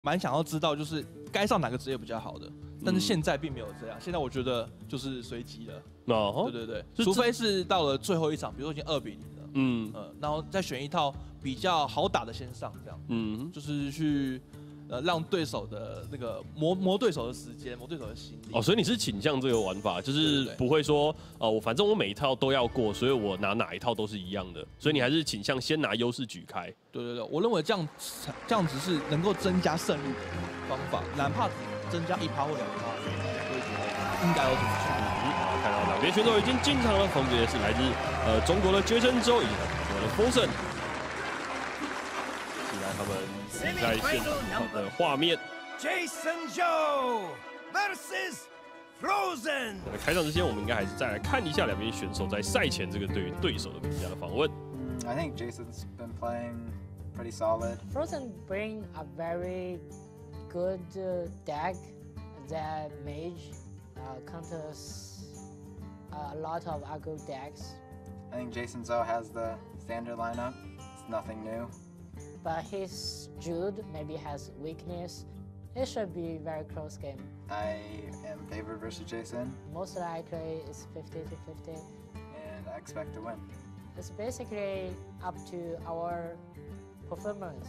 蛮想要知道，就是该上哪个职业比较好的。但是现在并没有这样，现在我觉得就是随机了。对对对，除非是到了最后一场，比如说已经2-0了，然后再选一套比较好打的先上，这样，就是去让对手的那个磨对手的时间，磨对手的心理。 所以你是倾向这个玩法，就是不会说反正我每一套都要过，所以我拿哪一套都是一样的，所以你还是倾向先拿优势举开。 对，我认为这样子是能够增加胜率的方法，哪怕只增加1%或2%，我也觉得应该要这么做。 看到两边选手已经进场了，分别是来自中国的 Jason Zhou 以及韩国的 Fosun。期待他们在现场的画面。 Jason Zhou vs Frozen。 开场之前，我们应该还是再来看一下两边选手在赛前这个对于对手的评价的访问。 I think Jason's been playing pretty solid. Frozen bring a very good deck that mage counters a lot of aggro decks. I think Jason Zhou has the standard lineup. It's nothing new. But his Jude maybe has weakness. It should be a very close game. I am favored versus Jason. Most likely it's 50-50. And I expect to win. It's basically up to our performance.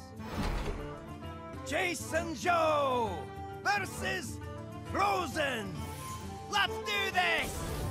Jason Zhou versus Frozen. Let's do this.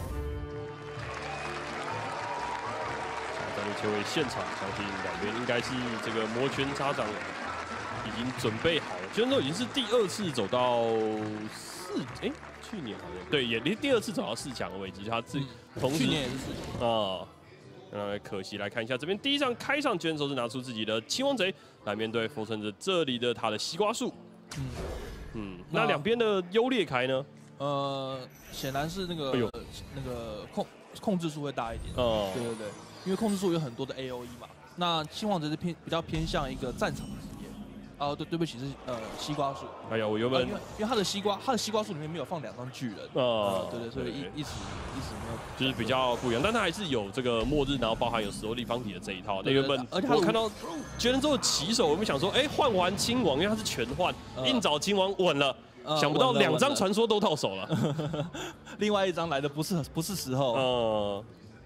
战略切回现场，相信两边应该是这个摩拳擦掌已经准备好了。虽然说已经是第2次走到去年好像对，也第2次走到4强的位置，他自己同时去年也是4强啊。可惜来看一下这边第一场开场，选手是拿出自己的青王贼来面对佛城着这里的他的西瓜树。那两边的优劣开呢？ 显然是那个控制数会大一点。对，因为控制数有很多的 AOE 嘛。那青王贼是比较偏向一个战场的职业。对不起，是西瓜树。 哎呀，我原本因为他的西瓜树里面没有放2张巨人。对，所以一直没有， 就是比较不一样。但他还是有这个末日，然后包含有石头立方体的这一套。那原本我看到觉得之后起手，我们想说，换完亲王，因为他是全换，硬找亲王稳了。想不到2张传说都到手了， 另外1张来的不是时候。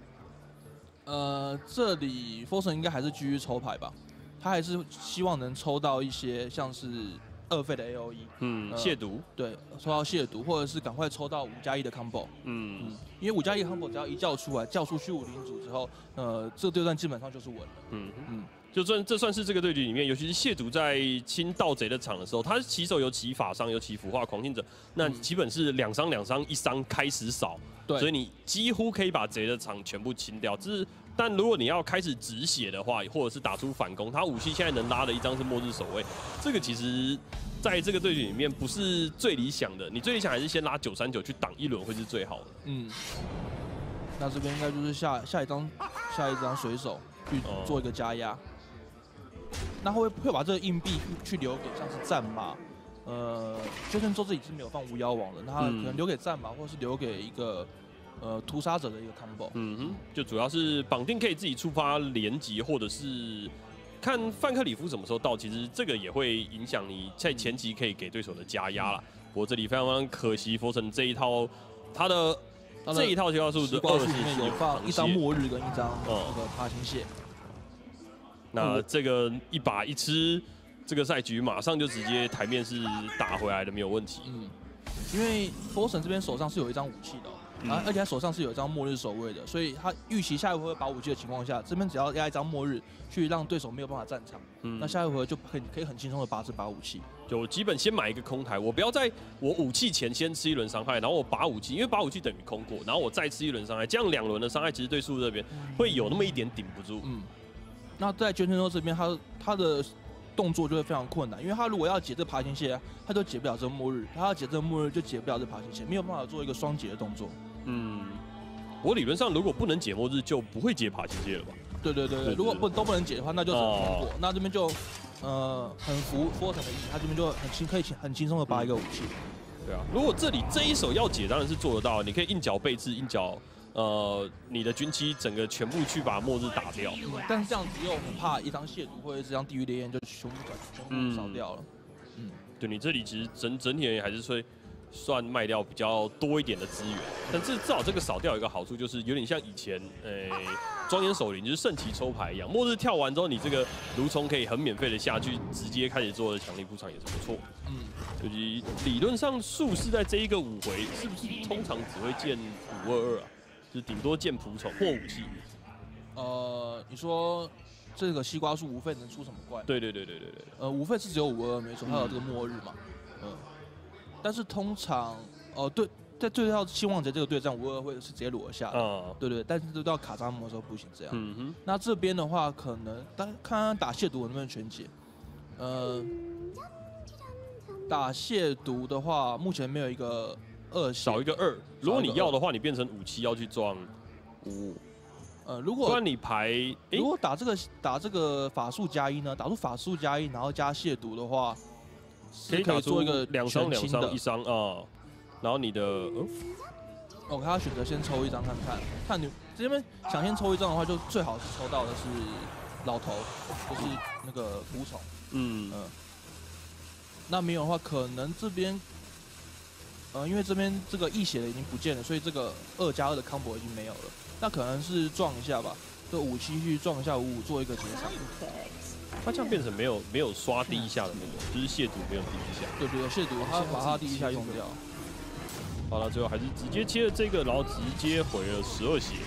这里 Fosun 应该还是继续抽牌吧，他还是希望能抽到一些像是2费的 AOE， 亵渎， 对，抽到亵渎，或者是赶快抽到5+1的 combo，因为5+1的 combo 只要一叫出来，叫出去50组之后，这个对战基本上就是稳了， 这算是这个对局里面，尤其是亵渎在清盗贼的场的时候，他起手有起法伤，有起腐化狂信者，那基本是2伤2伤1伤开始扫，所以你几乎可以把贼的场全部清掉。但如果你要开始止血的话，或者是打出反攻，他武器现在能拉的一张是末日守卫，这个其实在这个对局里面不是最理想的，你最理想还是先拉939去挡1轮会是最好的。 那这边应该就是下一张水手去做一个加压。那会把这个硬币去留给像是战马，Jason Zhou自己是没有放无妖王的，那他可能留给战马，或者是留给一个屠杀者的一个 combo。 就主要是绑定可以自己触发连击，或者是看范克里夫什么时候到，其实这个也会影响你在前期可以给对手的加压啦。不过这里非常可惜，佛城这一套他的这一套西瓜树的 2里面有放1张末日跟1张那个爬行蟹。 那这个一把一吃，这个赛局马上就直接台面是打回来的，没有问题。 因为 Fosun 这边手上是有1张武器的，而且他手上是有1张末日守卫的，所以他预期下一回合把武器的情况下，这边只要压1张末日，去让对手没有办法战场，那下一回合就可以很轻松的拔这把武器。 就基本先买一个空台，我不要在我武器前先吃1轮伤害，然后我拔武器，因为拔武器等于空过，然后我再吃1轮伤害，这样2轮的伤害其实对树这边会有那么一点顶不住。 那在Jason Zhou这边，他的动作就会非常困难，因为他如果要解这爬行蟹，他就解不了这末日；他要解这末日，就解不了这爬行蟹，没有办法做一个双解的动作。 我理论上如果不能解末日，就不会解爬行蟹了吧？ 对，如果都不能解的话，那就只能通过。那这边就很服 Fosun 的意，他这边就可以很轻松的拔一个武器。 对啊，如果这里这一手要解，当然是做得到，你可以硬角背刺，硬角。你的军机整个全部去把末日打掉， 但是这样子又很怕1张亵渎或者是1张地狱烈焰就全部扫掉了。 对你这里其实整体而言还是算卖掉比较多一点的资源，但至少这个扫掉有一个好处，就是有点像以前庄严守灵就是圣骑抽牌一样，末日跳完之后，你这个蠕虫可以很免费的下去，直接开始做的强力铺场也是不错。所以理论上术士在这一个5回是不是通常只会见522啊？就是顶多见仆从或武器。 你说这个西瓜树无费能出什么怪？ 对。 无费是只有522没错，还有这个末日嘛。但是通常对，在对到期望节这个对战，522会是直接裸下的。对，但是到卡扎姆的时候不行这样。那这边的话，可能看打亵渎能不能全解。打亵渎的话，目前没有一个2 少一个2。如果你要的话，你变成57要去撞5。 如果不然你排， 如果打这个法术+1呢？打出法术+1，然后加亵渎的话， 可以做一个 2伤2伤1伤啊。然后你的我看他选择先抽1张看你这边想先抽1张的话，就最好是抽到的是老头，就是那个仆从。那没有的话，可能这边因为这边这个溢血的已经不见了，所以这个2+2的 combo 已经没有了。那可能是撞一下吧，这57去撞一下55，做一个结场。 他这样变成没有刷第一下的那个，就是亵渎没有第一下。 对，亵渎他把他第一下用掉。 好了，最后还是直接切了这个，然后直接回了12血。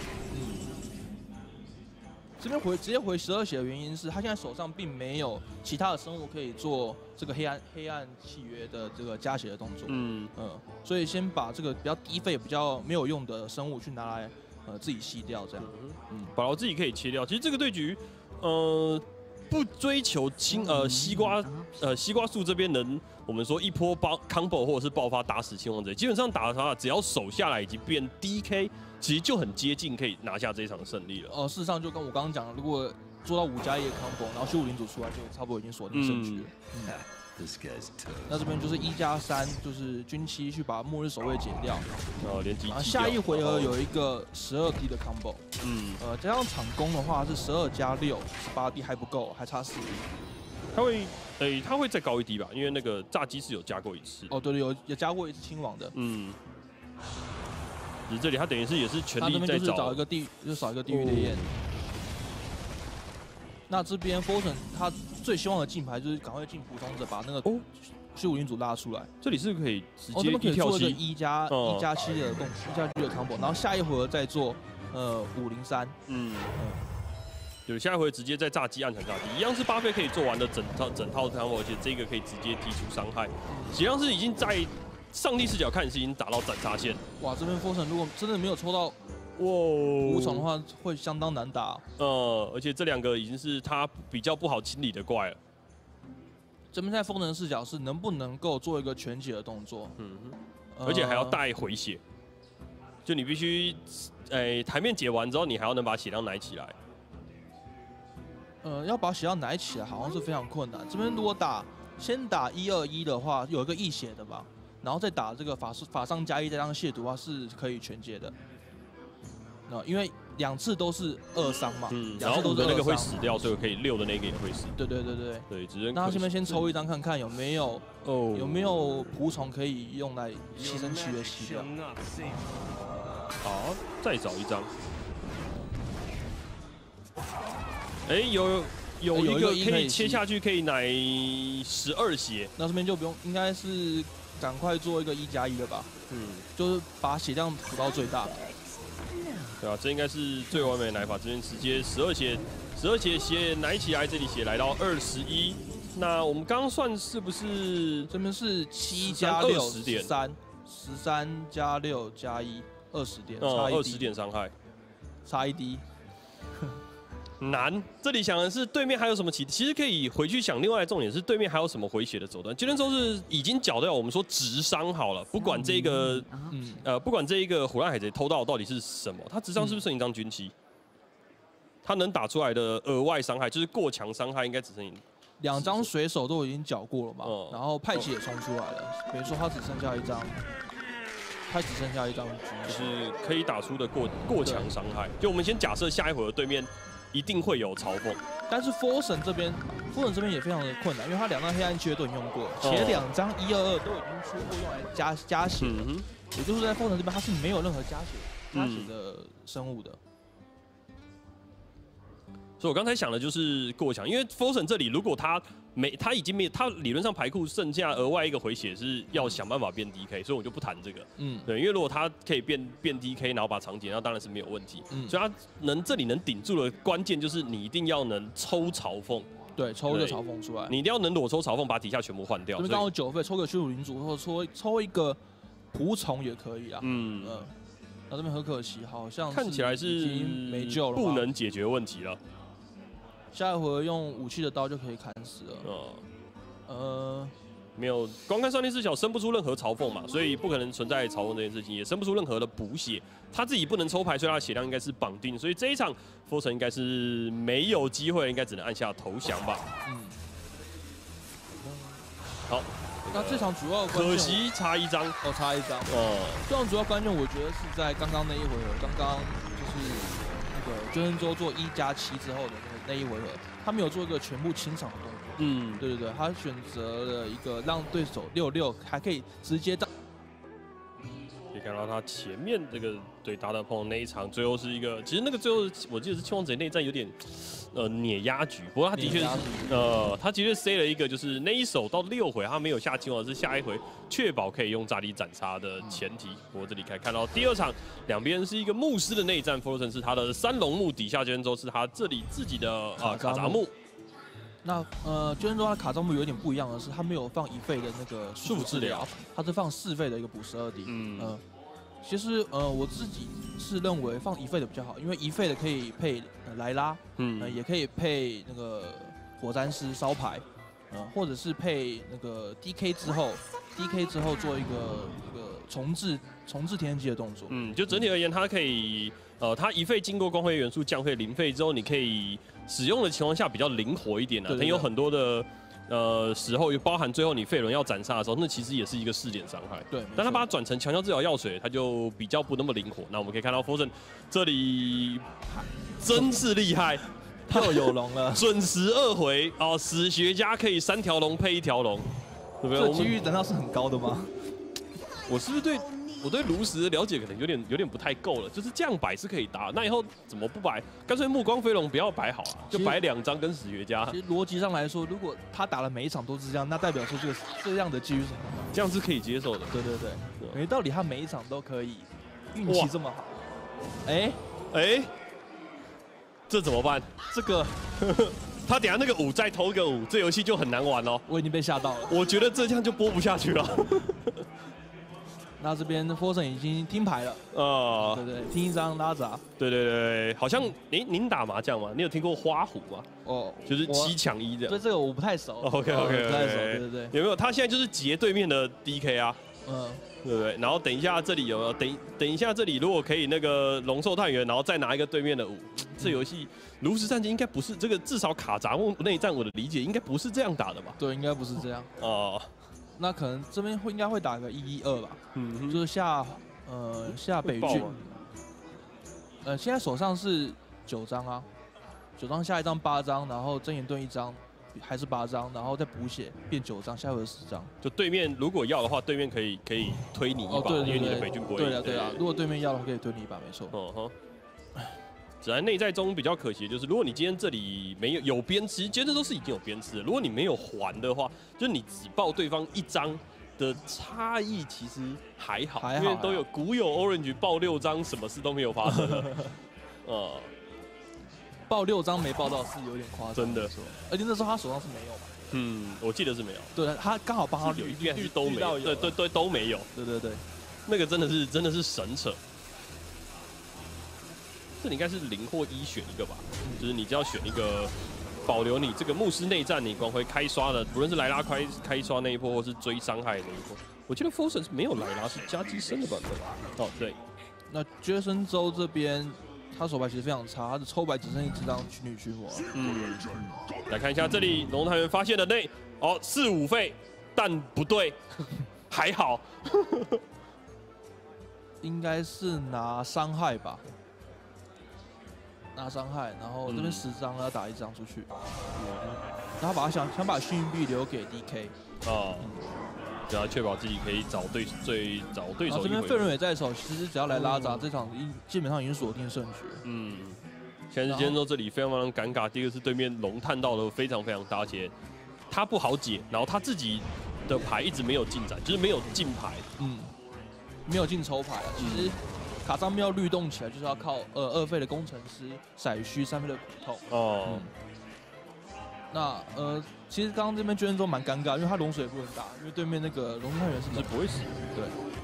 这边直接回12血的原因是他现在手上并没有其他的生物可以做这个黑暗契约的这个加血的动作。所以先把这个比较低费、比较没有用的生物去拿来自己吸掉，这样。 保劳自己可以切掉。其实这个对局，不追求西瓜树这边能我们说一波combo 或者是爆发打死期望者，基本上打他只要守下来以及变 DK， 其实就很接近可以拿下这一场胜利了。 事实上就跟我刚刚讲的，如果做到5+1的 combo， 然后虚无领主出来，就差不多已经锁定胜局了。那这边就是1+3，就是军期去把末日守卫减掉， 连击。 下一回合有一个12D 的 combo，加上场攻的话是12+6，18D 还不够，还差4D。 他会再高1D吧，因为那个炸鸡是有加过1次。 对，有加过1次亲王的。 只是这里他等于是也是全力在找，少一个地狱的焰。那这边 Fortune 他最希望的进牌就是赶快进普通者，把那个虚无领主拉出来。 这里是可以直接一跳 7 1+7的1+7的 combo， 然后下一回合再做503。 对，下一回直接在炸鸡暗场炸鸡，一样是8费可以做完的整套 combo， 而且这个可以直接剔除伤害，实际上是已经在上帝视角看是已经打到斩杀线。 哇，这边 Fortune 如果真的没有抽到无虫的话，会相当难打。 而且这2个已经是他比较不好清理的怪了。 这边在风能视角是能不能够做一个全解的动作， 而且还要带回血，就你必须，台面解完之后，你还要能把血量奶起来。 要把血量奶起来，好像是非常困难。这边如果先打121的话，有一个溢血的吧，然后再打这个法伤+1，再让亵渎的话是可以全解的。因为2次都是2伤嘛， 然后5的那个会死掉，所以可以6的那个也会死。 对， 只是那他这边先抽1张看看有没有仆从可以用来牺牲契约吸掉。 好，再找1张。有一个可以切下去，可以奶12血。 那这边就不用，应该是赶快做一个1+1了吧？就是把血量补到最大。 对啊，这应该是最完美的奶法。这边直接12血奶起来，这里血来到21。那我们刚刚算是不是这边是7+6点13+6+120点，差 20点伤害， 差1D。 难，这里想的是对面还有什么其实可以回去想。另外的重点是对面还有什么回血的手段。杰伦州是已经缴掉我们说直伤好了，不管这个不管这一个虎烂海贼偷到底是什么，他直伤是不是剩1张军旗？他能打出来的额外伤害就是过强伤害，应该只剩 2张水手都已经缴过了嘛，然后派系也冲出来了，等于说他只剩下1张。他只剩下1张局， 就是可以打出的过强伤害。就我们先假设下一回合对面一定会有嘲讽。 但是 Forsen 这边也非常的困难，因为他2张黑暗契约都已经用过，且2张122都已经出过用来加血，也就是在 Forsen 这边他是没有任何加血的生物的。 所以我刚才想的就是过强，因为 Forsen 这里如果他已经没，他理论上牌库剩下额外一个回血是要想办法变 DK， 所以我就不谈这个。对，因为如果他可以变 DK， 然后把长解，那当然是没有问题。所以他这里能顶住的关键就是你一定要能抽嘲讽。 对，抽一个嘲讽出来， 你一定要能裸抽嘲讽，把底下全部换掉。 这边刚好9费，抽个虚无领主，或者抽一个仆从也可以啊。那这边很可惜，好像看起来是没救了， 不能解决问题了。 下一回用武器的刀就可以砍死了。 没有，光看上帝视角生不出任何嘲讽嘛，所以不可能存在嘲讽这件事情，也生不出任何的补血。他自己不能抽牌，所以他的血量应该是绑定，所以这一场 Forsen 应该是没有机会，应该只能按下投降吧。好， 那这场主要可惜差1张， 差1张。这场主要关键我觉得是在刚刚那一回合，刚刚就是那个捐生州做1+7之后的那一回合，他没有做一个全部清场的动作。对对对，他选择了一个让对手6-6，还可以直接到。 可以看到他前面这个对达德碰那一场，最后是一个，其实那个最后我记得是七王子内战有点碾压局，不过他的确是他的确塞了一个，就是那一手到6回他没有下七王子，是下一回确保可以用炸力斩杀的前提。不过这里可以看到第2场两边是一个牧师的内战 ，Forsen 是他的3龙木，底下捐州是他这里自己的卡扎木。 那捐州他卡扎木有点不一样的是，他没有放1费的那个束缚治疗， 他是放4费的一个补12滴。其实我自己是认为放1费的比较好，因为1费的可以配莱拉，也可以配那个火战师烧牌，或者是配那个 DK 之后做一个重置天机的动作。 就整体而言，它可以它1费经过光辉元素降费0费之后，你可以使用的情况下比较灵活一点它有很多的时候，包含最后你费伦要斩杀的时候，那其实也是一个4点伤害。 对， 但他把它转成强效治疗药水，它就比较不那么灵活。那我们可以看到 Forsen 这里真是厉害， 又有龙了， 准时2回史学家可以3条龙配1条龙，对不对？ 这几率难道是很高的吗？ 我是不是我对炉石的了解可能有点不太够了，就是这样摆是可以打，那以后怎么不摆？干脆目光飞龙不要摆好了，就摆2张跟史学家。 其实逻辑上来说，如果他打了每一场都是这样，那代表说这样的几率是很高， 这样是可以接受的。 对对对，没道理他每一场都可以运气这么好。 这怎么办？ 这个他等下那个5再投个5，这游戏就很难玩哦。 我已经被吓到了， 我觉得这样就播不下去了。 那这边 Forsen 已经听牌了，对对，听一张拉闸， 对，好像您打麻将吗？你有听过花虎吗？就是7抢1的。 对这个我不太熟。 OK， 不太熟，对。 有没有？他现在就是截对面的 DK 啊，对不对？然后等一下这里有没有？等一下这里如果可以那个龙兽探员，然后再拿一个对面的5，这游戏炉石战机应该不是这个，至少卡扎木内战我的理解应该不是这样打的吧？ 对，应该不是这样。那可能这边应该会打个1-1-2吧，就是下北郡，现在手上是9张啊，9张下一张8张，然后真言盾1张，还是8张，然后再补血变9张，下回10张。 就对面如果要的话，对面可以推你一把，因为你的北郡不会。 对啊，如果对面要的话，可以推你一把，没错。 只在内在中比较可惜的就是，如果你今天这里没有鞭笞，其实今天都是已经有鞭笞了。如果你没有还的话，就是你只爆对方1张的差异，其实还好，因为都有古有 Orange 爆6张，什么事都没有发生了。 爆6张没爆到是有点夸张， 真的。 而且那时候他手上是没有嘛？ 我记得是没有。 对，他刚好帮他有一边是都没有，对，都没有。 对， 那个真的是神扯。这里应该是0或1选一个吧，就是你只要选一个保留你这个牧师内战，你光辉开刷的，不论是莱拉开刷那一波，或是追伤害那一波。我记得 Forsen 是没有莱拉，是加机身的版本吧？对。那决胜州这边，他手牌其实非常差，他的抽牌只剩1张女驱魔。 来看一下这里龙探员发现的内4-5费，但不对，还好。应该是拿伤害吧。 拿伤害，然后这边10张要打1张出去，然后想把幸运币留给 DK。 然后确保自己可以找对手一回。 这边费伦也在手，其实只要来拉闸，这场基本上已经锁定胜局。 现在是今天这里非常非常尴尬。第一个是对面龙探到了非常非常大，而且他不好解，然后他自己的牌一直没有进展，就是没有进牌。 没有进抽牌啊。其实卡张庙律动起来就是要靠2费的工程师、骰虚3费的苦痛。那其实刚刚这边捐中蛮尴尬，因为他龙水也不能打，因为对面那个龙探员是不会死。 对。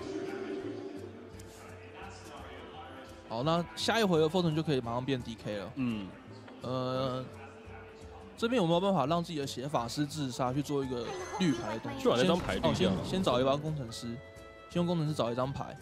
好，那下一回合 Fortune 就可以马上变 DK 了。这边有没有办法让自己的血法师自杀去做一个绿牌的动作？ 去把那张牌绿掉。 先找一把工程师，先用工程师找一张牌。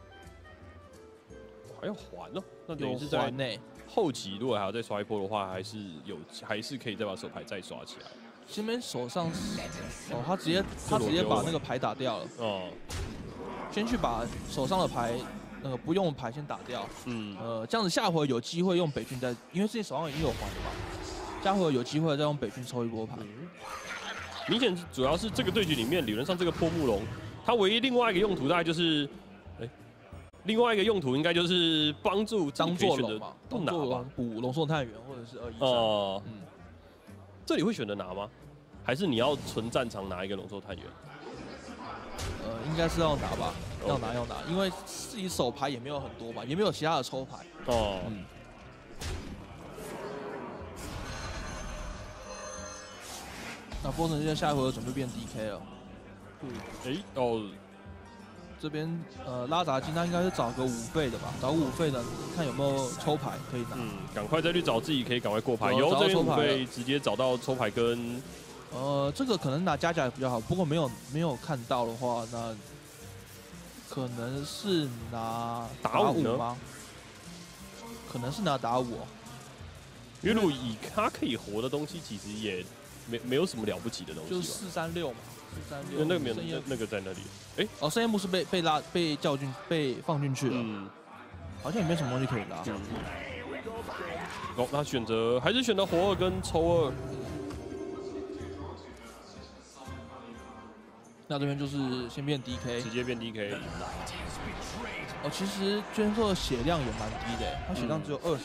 还要还哦，那等于是在后期如果还要再刷一波的话，还是可以再把手牌再刷起来。 这边手上他直接把那个牌打掉了。先去把手上的牌那个不用的牌先打掉。这样子下回有机会用北郡再，因为自己手上已经有还了嘛，下回有机会再用北郡抽一波牌。 明显主要是这个对局里面，理论上这个破木龙，它唯一另外一个用途大概就是，另外一个用途应该就是帮助当做龙嘛， 不拿吧， 补龙兽探员或者是213。 这里会选择拿吗？还是你要纯战场拿一个龙兽探员？ 应该是要拿吧，要拿，因为自己手牌也没有很多嘛，也没有其他的抽牌。那波神现在下一回合准备变 DK 了。这边拉闸金他应该是找个5费的吧，找个5费的，看有没有抽牌可以拿。 赶快再去找自己可以赶快过牌。由这边5费直接找到抽牌跟。 这个可能拿加甲比较好，不过没有看到的话，那可能是拿打5吗？可能是拿打5。 因为如果以他可以活的东西，其实也没有什么了不起的东西。 就是436嘛，436。 那个没有，那个在那里。 圣夜幕是被叫进被放进去了。好像也没什么东西可以拉。 他还是选择活2跟抽2。 那这边就是先变 DK， 直接变 DK。 其实捐兽的血量也蛮低的，他血量只有20滴。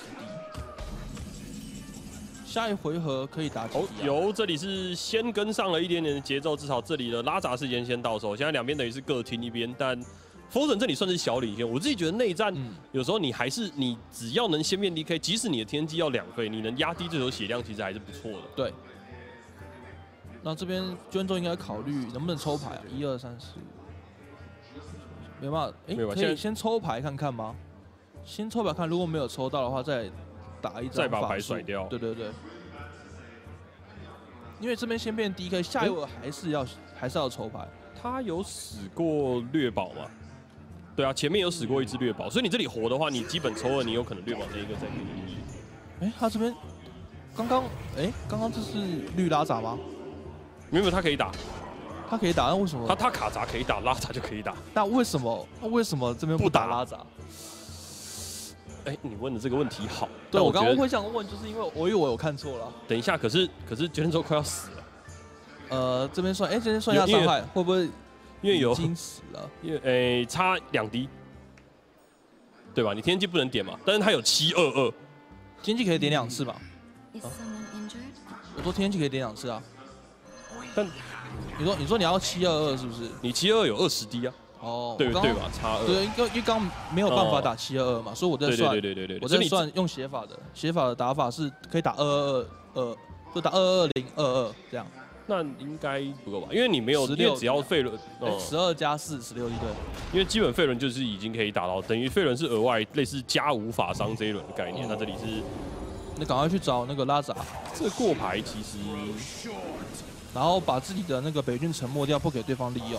下一回合可以打几滴？ 这里是先跟上了一点点的节奏，至少这里的拉闸时间先到手。现在两边等于是各听一边，但Fortune这里算是小领先。我自己觉得内战有时候你只要能先变 DK， 即使你的天机要2费，你能压低对手血量，其实还是不错的。 对。那这边捐众应该考虑能不能抽牌1、2、3、4、5，没办法，可以先抽牌看看吗？先抽牌看，如果没有抽到的话，再打一张， 再把牌甩掉。 对，因为这边先变 DK， 下一回还是要抽牌。 他有死过掠宝吗？对啊，前面有死过一只掠宝，所以你这里活的话，你基本抽2，你有可能掠宝这一个再给你。 他这边刚刚这是绿拉闸吗？ 没有，他可以打， 那为什么？ 他卡闸可以打，拉闸就可以打。 那为什么这边不打拉闸？ 你问的这个问题好。 对，我刚刚会想问，就是因为我有看错了。 等一下，可是决战之后快要死了。这边算，这边算一下伤害，会不会因为已经死了？ 因为差2滴，对吧？你天机不能点嘛，但是他有722， 天机可以点2次吧？我说天机可以点2次啊。但你说你要722是不是？ 你722有20滴啊。对吧？差2。 对，因为刚没有办法打722嘛，所以我在算。 对。 我在算用写法的打法是可以打222，就打22022这样。 那应该不够吧？因为你没有，16，因为只要费伦 12加4 16滴对。 因为基本费伦就是已经可以打到，等于费伦是额外类似加5法伤这一轮的概念。那这里是， 那赶快去找那个拉闸。 这个过牌其实。 然后把自己的那个北郡沉没掉，不给对方利用。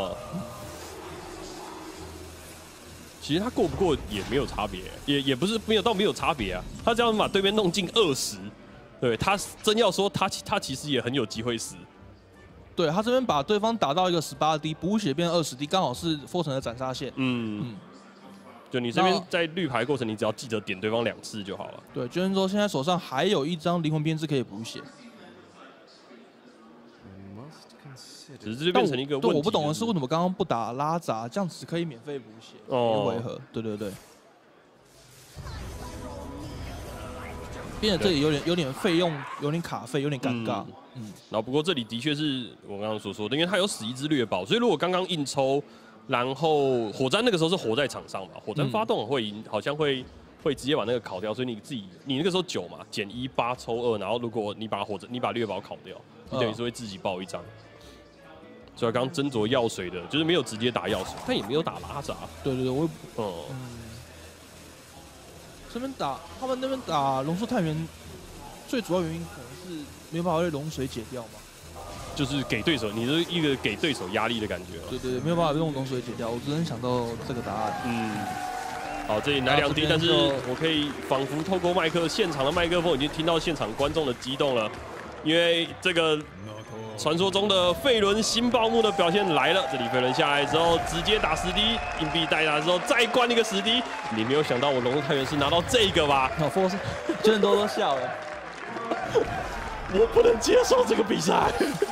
其实他过不过也没有差别，也不是没有差别啊。他只要把对面弄进20，对他真要说他其实也很有机会死。 对他这边把对方打到一个18滴，补血变20滴，刚好是Fortune的斩杀线。 就你这边在绿牌过程，你只要记得点对方2次就好了。 对，决胜州现在手上还有一张灵魂编织可以补血。 只是就变成一个问题。 对，我不懂的是为什么刚刚不打拉扎，这样子可以免费补血1回合。对对对。变得这里有点费用，有点卡费，有点尴尬。 然后不过这里的确是我刚刚所说的，因为他有死一只掠宝，所以如果刚刚硬抽，然后火瞻那个时候是活在场上嘛，火瞻发动会赢，好像会直接把那个烤掉，所以你那个时候9嘛，减1 8抽2，然后如果你把掠宝烤掉，你等于是会自己爆1张。所以刚刚斟酌药水的，就是没有直接打药水，但也没有打拉扎。 对对对，我这边他们那边打龙术探员，最主要原因可能是没有办法被龙水解掉嘛。 就是给对手，你是一个给对手压力的感觉。 对对，没有办法用龙水解掉，我只能想到这个答案。 好，这里来2滴，但是我可以仿佛透过现场的麦克风，已经听到现场观众的激动了，因为这个传说中的费伦新爆木的表现来了。这里费伦下来之后，直接打10滴，硬币代打之后再灌一个10滴。你没有想到我龙术探员是拿到这个吧？ 佛是，真的都笑了。 我不能接受这个比赛。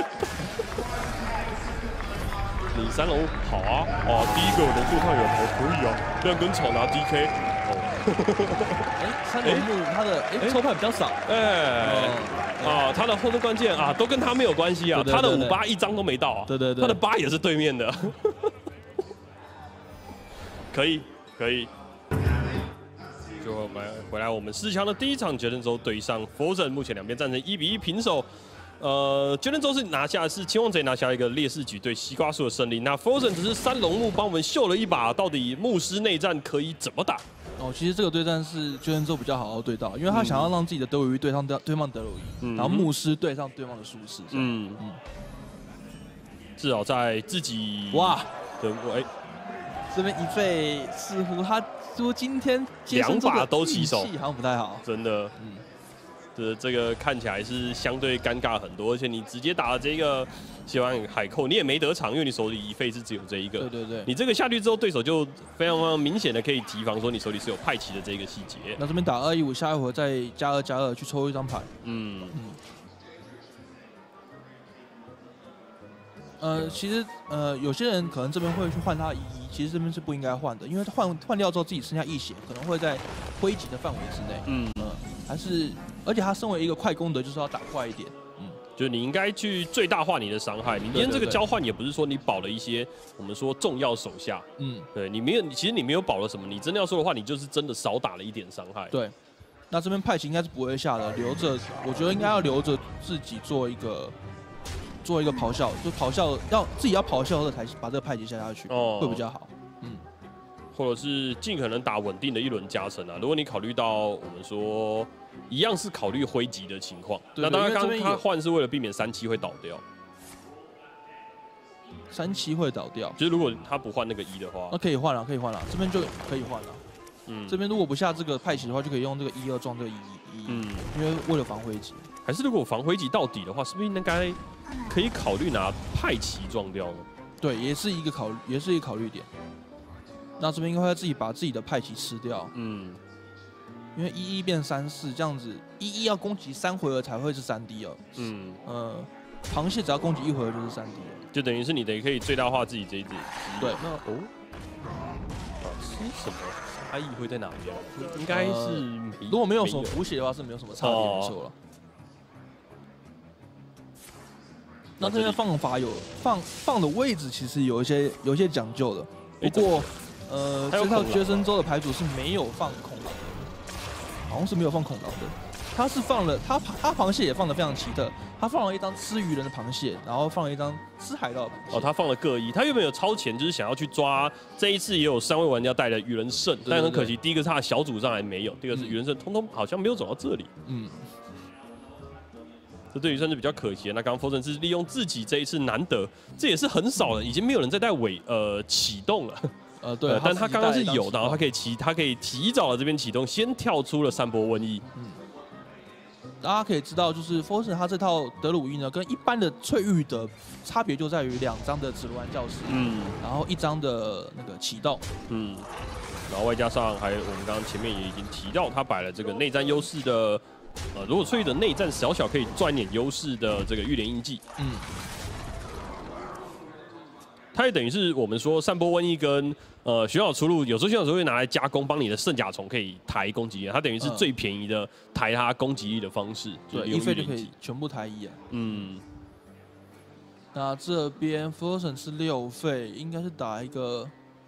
你3龙好啊，第一个龙术探员可以啊，2根草拿 DK。 3龙木他的抽牌比较少。 他的后面关键啊，都跟他没有关系啊。他的5、8一张都没到啊。 对对对。 他的8也是对面的。可以。就回来我们4强的第1场决胜州对上 Frozen， 目前2边战成1-1平手。决胜州是期望贼拿下一个劣势局对西瓜树的胜利。那 Frozen 只是3龙木帮我们秀了一把，到底牧师内战可以怎么打？ 其实这个对战是决胜州比较好对到，因为他想要让自己的德鲁伊对上对方德鲁伊，然后牧师对上对方的术士。 至少在自己这边一费似乎他说今天 2把都起手， 好像不太好， 真的。这个看起来是相对尴尬很多，而且你直接打了这个希望海寇，你也没得场，因为你手里一费是只有这一个。 对。 你这个下去之后，对手就非常明显的可以提防说你手里是有派旗的这个细节。 那这边打215，下一回再+2+2去抽一张牌。其实有些人可能这边会去换他11，其实这边是不应该换的，因为他换掉之后自己剩下1血，可能会在挥击的范围之内。而且他身为一个快攻的，就是要打快一点。 就是你应该去最大化你的伤害。你今天这个交换也不是说你保了一些我们说重要手下。对你没有，其实你没有保了什么。你真的要说的话，你就是真的少打了一点伤害。 对。那这边派旗应该是不会下的，我觉得应该要留着自己做一个咆哮，就咆哮自己要咆哮后才把这个派旗下去，会比较好。 或者是尽可能打稳定的1轮加成啊。如果你考虑到我们说一样是考虑挥击的情况，那当然刚刚他换是为了避免3-7会倒掉。 3-7会倒掉， 就是如果他不换那个1的话， 那可以换了，这边就可以换了。这边如果不下这个派旗的话，就可以用这个1-2撞这个1-1，因为为了防挥击。 还是如果防挥击到底的话，是不是应该可以考虑拿派旗撞掉呢？ 对，也是一个考虑点。那这边应该会自己把自己的派旗吃掉，因为1-1变3-4这样子，1-1要攻击3回合才会是3D 哦。螃蟹只要攻击1回合就是3D 了， 就等于是你可以最大化自己这一只。 对， 那吃什么差异会在哪边？应该是如果没有什么补血的话，是没有什么差别，没错了。那这边放法放的位置其实有一些讲究的，不过这套决胜州的牌组是没有放空狼的，好像是没有放空狼的。他是放了他螃蟹也放的非常奇特，他放了一张吃鱼人的螃蟹，然后放了一张吃海盗的螃蟹。 他放了各1，他原本有超前，就是想要去抓这一次也有3位玩家带的鱼人胜，但很可惜，第一个是他的小组上还没有，第二个是鱼人胜通通好像没有走到这里。这对于算是比较可惜的。那刚刚 Frozen 是利用自己这一次难得，这也是很少了，已经没有人在带启动了。 对， 但他刚刚是有，然后他可以提早了这边启动，先跳出了散播瘟疫。 大家可以知道，就是 Frozen 他这套德鲁伊呢，跟一般的翠玉的差别就在于2张的紫罗兰教室，然后1张的那个启动， 然后外加上还有我们刚刚前面也已经提到，他摆了这个内战优势的，如果翠的内战小可以赚点优势的这个预连印记，它也等于是我们说散播瘟疫跟寻找出路，有时候寻找出路会拿来加工，帮你的圣甲虫可以抬攻击力，它等于是最便宜的抬它攻击力的方式， 对，1费就可以全部抬1啊。那这边 Frozen 是6费，应该是打一个。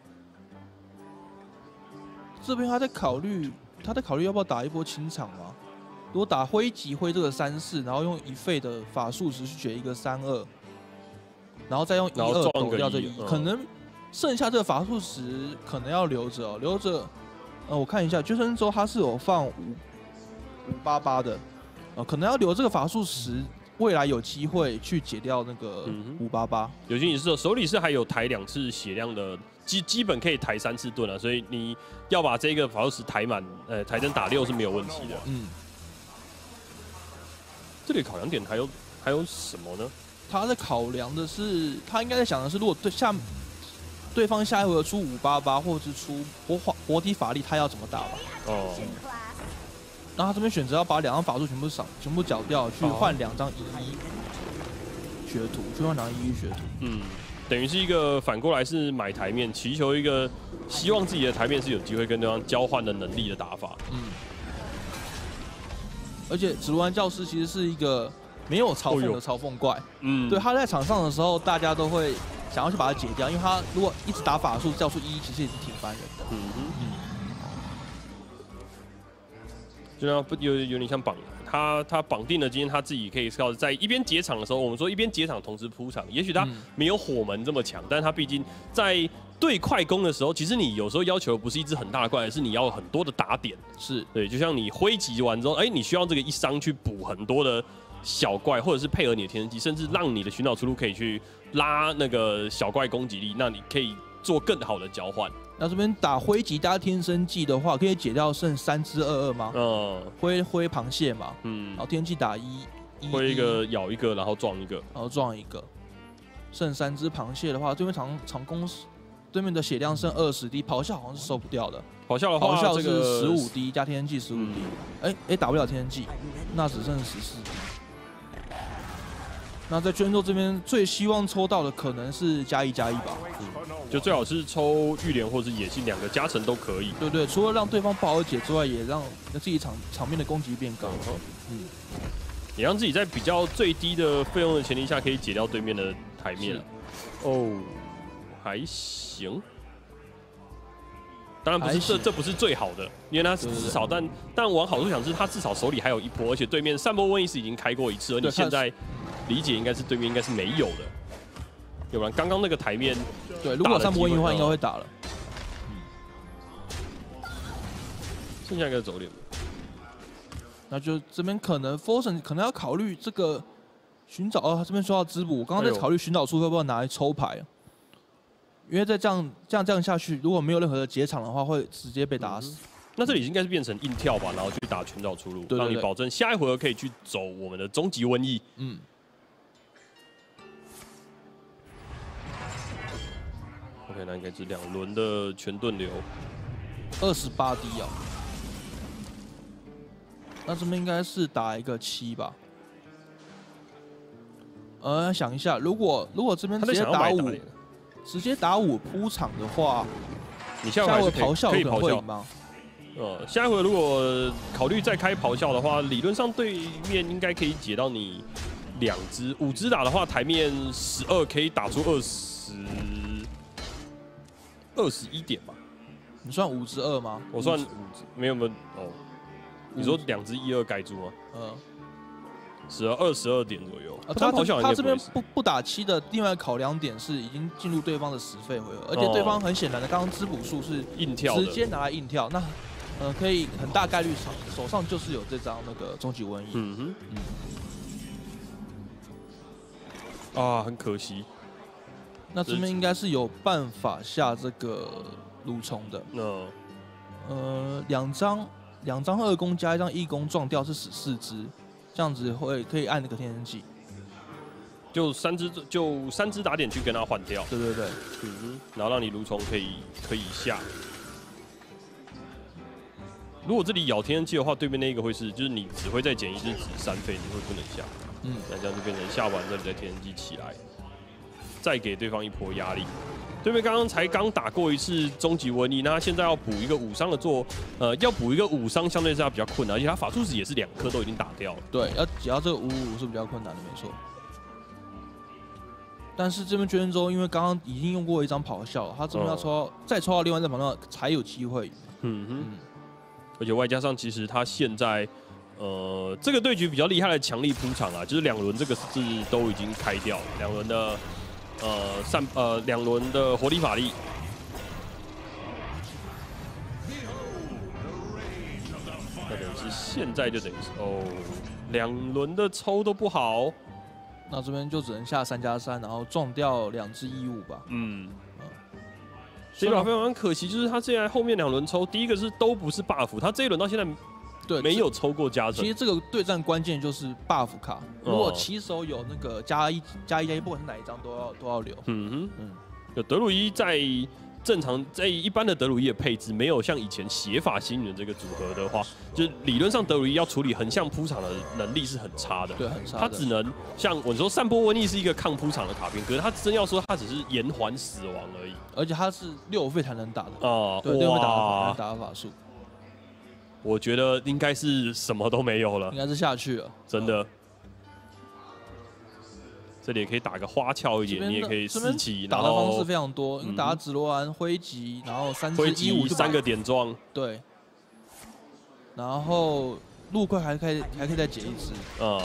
这边他在考虑要不要打一波清场吗？如果打灰级灰这个3-4，然后用1费的法术石去解一个3-2，然后再用1-2抖掉这1，可能剩下这个法术石可能要留着哦，留着。我看一下，决胜周他是有放588的，可能要留这个法术石，未来有机会去解掉那个588。 尤其你是手里是还有抬2次血量的。基本可以抬3次盾啊，所以你要把这个法术石抬满，抬成打6是没有问题的。这里考量点还有什么呢？ 他在考量的是，他应该在想的是，如果对方下一回合出588，或者是出活体法力，他要怎么打吧？那他这边选择要把2张法术全部缴掉，去换2张11学徒，去换2张11学徒。 等于是一个反过来是买台面，祈求一个希望自己的台面是有机会跟对方交换的能力的打法。 而且指环教师其实是一个没有嘲讽的嘲讽怪。对，他在场上的时候，大家都会想要去把它解掉，因为他如果一直打法术叫出1，其实也是挺烦人的。 就像有点像绑。他绑定了今天他自己可以靠在一边解场的时候，我们说一边解场同时铺场，也许他没有火门这么强，但是他毕竟在对快攻的时候，其实你有时候要求不是一只很大的怪，而是你要很多的打点。 是对，就像你挥击完之后，你需要这个1伤去补很多的小怪，或者是配合你的天生技，甚至让你的寻找出路可以去拉那个小怪攻击力，那你可以做更好的交换。 那这边打灰级加天生技的话，可以解掉剩3只22吗？挥螃蟹嘛，然后天气打1， 挥一个咬一个，然后撞一个， 剩3只螃蟹的话，对面长弓对面的血量剩20滴，咆哮好像是收不掉的。 咆哮的话， 咆哮是15滴加天生技15滴，打不了天生技，那只剩14滴。那在捐咒这边最希望抽到的可能是+1吧， 就最好是抽玉莲或者是野性2个加成都可以。 对，除了让对方不好解之外，也让自己场面的攻击变高。 也让自己在比较最低的费用的前提下，可以解掉对面的台面。还行。当然不是，这不是最好的，因为他至少，但往好处想是，他至少手里还有1波，而且对面散播瘟疫是已经开过1次，而你现在理解应该是对面应该是没有的，要不然刚刚那个台面， 对，如果散播瘟疫的话，应该会打了。 剩下一个走脸， 那就这边可能 Forsen 可能要考虑这个寻找他这边说到滋补，我刚刚在考虑寻找出会不会拿来抽牌。因为再这样下去，如果没有任何的解场的话，会直接被打死。 那这里应该是变成硬跳吧，然后去打寻找出路，让你保证下一回合可以去走我们的终极瘟疫。OK， 那应该是2轮的全盾流 ，28滴哦。那这边应该是打一个7吧。想一下，如果这边直接打5。直接打5铺场的话， 你下回咆哮可以咆哮吗？ 下一回如果考虑再开咆哮的话，理论上对面应该可以解到你2只，5只打的话，台面12可以打出21点吧？ 你算5只2吗？ 我算5只，没有。你说2只1、2盖住吗？22点左右。 他这边不打7的另外考量点是已经进入对方的10费回合，而且对方很显然的，刚刚滋补术是硬跳， 直接拿来硬跳，那可以很大概率手上就是有这张那个终极瘟疫。 很可惜。 那这边应该是有办法下这个蠕虫的。两张2攻加1张1攻撞掉是14只。这样子可以按那个天生技， 就3只打点去跟他换掉。 对， 然后让你蠕虫可以下。 如果这里咬天然气的话，对面那一个会是，就是你只会再减1只子3费，你会不能下。那这样就变成下完这里再天然气起来，再给对方一波压力。对面刚打过一次终极瘟疫，那他现在要补一个5伤的要补一个5伤，相对是比较困难，而且他法术石也是2颗都已经打掉了。 对，要解到这个555是比较困难的，没错。但是这边决胜州因为刚刚已经用过一张咆哮，他这边要再抽到另外一张咆哮才有机会。 而且外加上其实他现在这个对局比较厉害的强力铺场啊，就是2轮这个是都已经开掉了，2轮的2轮的活力法力。那等于是现在就等于是2轮的抽都不好。 那这边就只能下3+3，然后撞掉2只1-5吧。 这一把非常可惜，就是他现在后面2轮抽，第一个是都不是 buff， 他这一轮到现在没有抽过加成。 其实这个对战关键就是 buff 卡，如果起手有那个+1，不管是哪一张都要留。 有德鲁伊在一般的德鲁伊的配置，没有像以前血法星人这个组合的话，就是理论上德鲁伊要处理横向铺场的能力是很差的。 对，很差。 他只能像我说散播瘟疫是一个抗铺场的卡片，可是他真要说他只是延缓死亡而已。 而且他是6费才能打的对，6费打法术。 我觉得应该是什么都没有了， 应该是下去了， 真的。这里也可以打个花俏一点，你也可以4起， 打的方式非常多，你打紫罗兰、挥击，然后3只1-5 3个点状， 对，然后陆块还可以再解1只，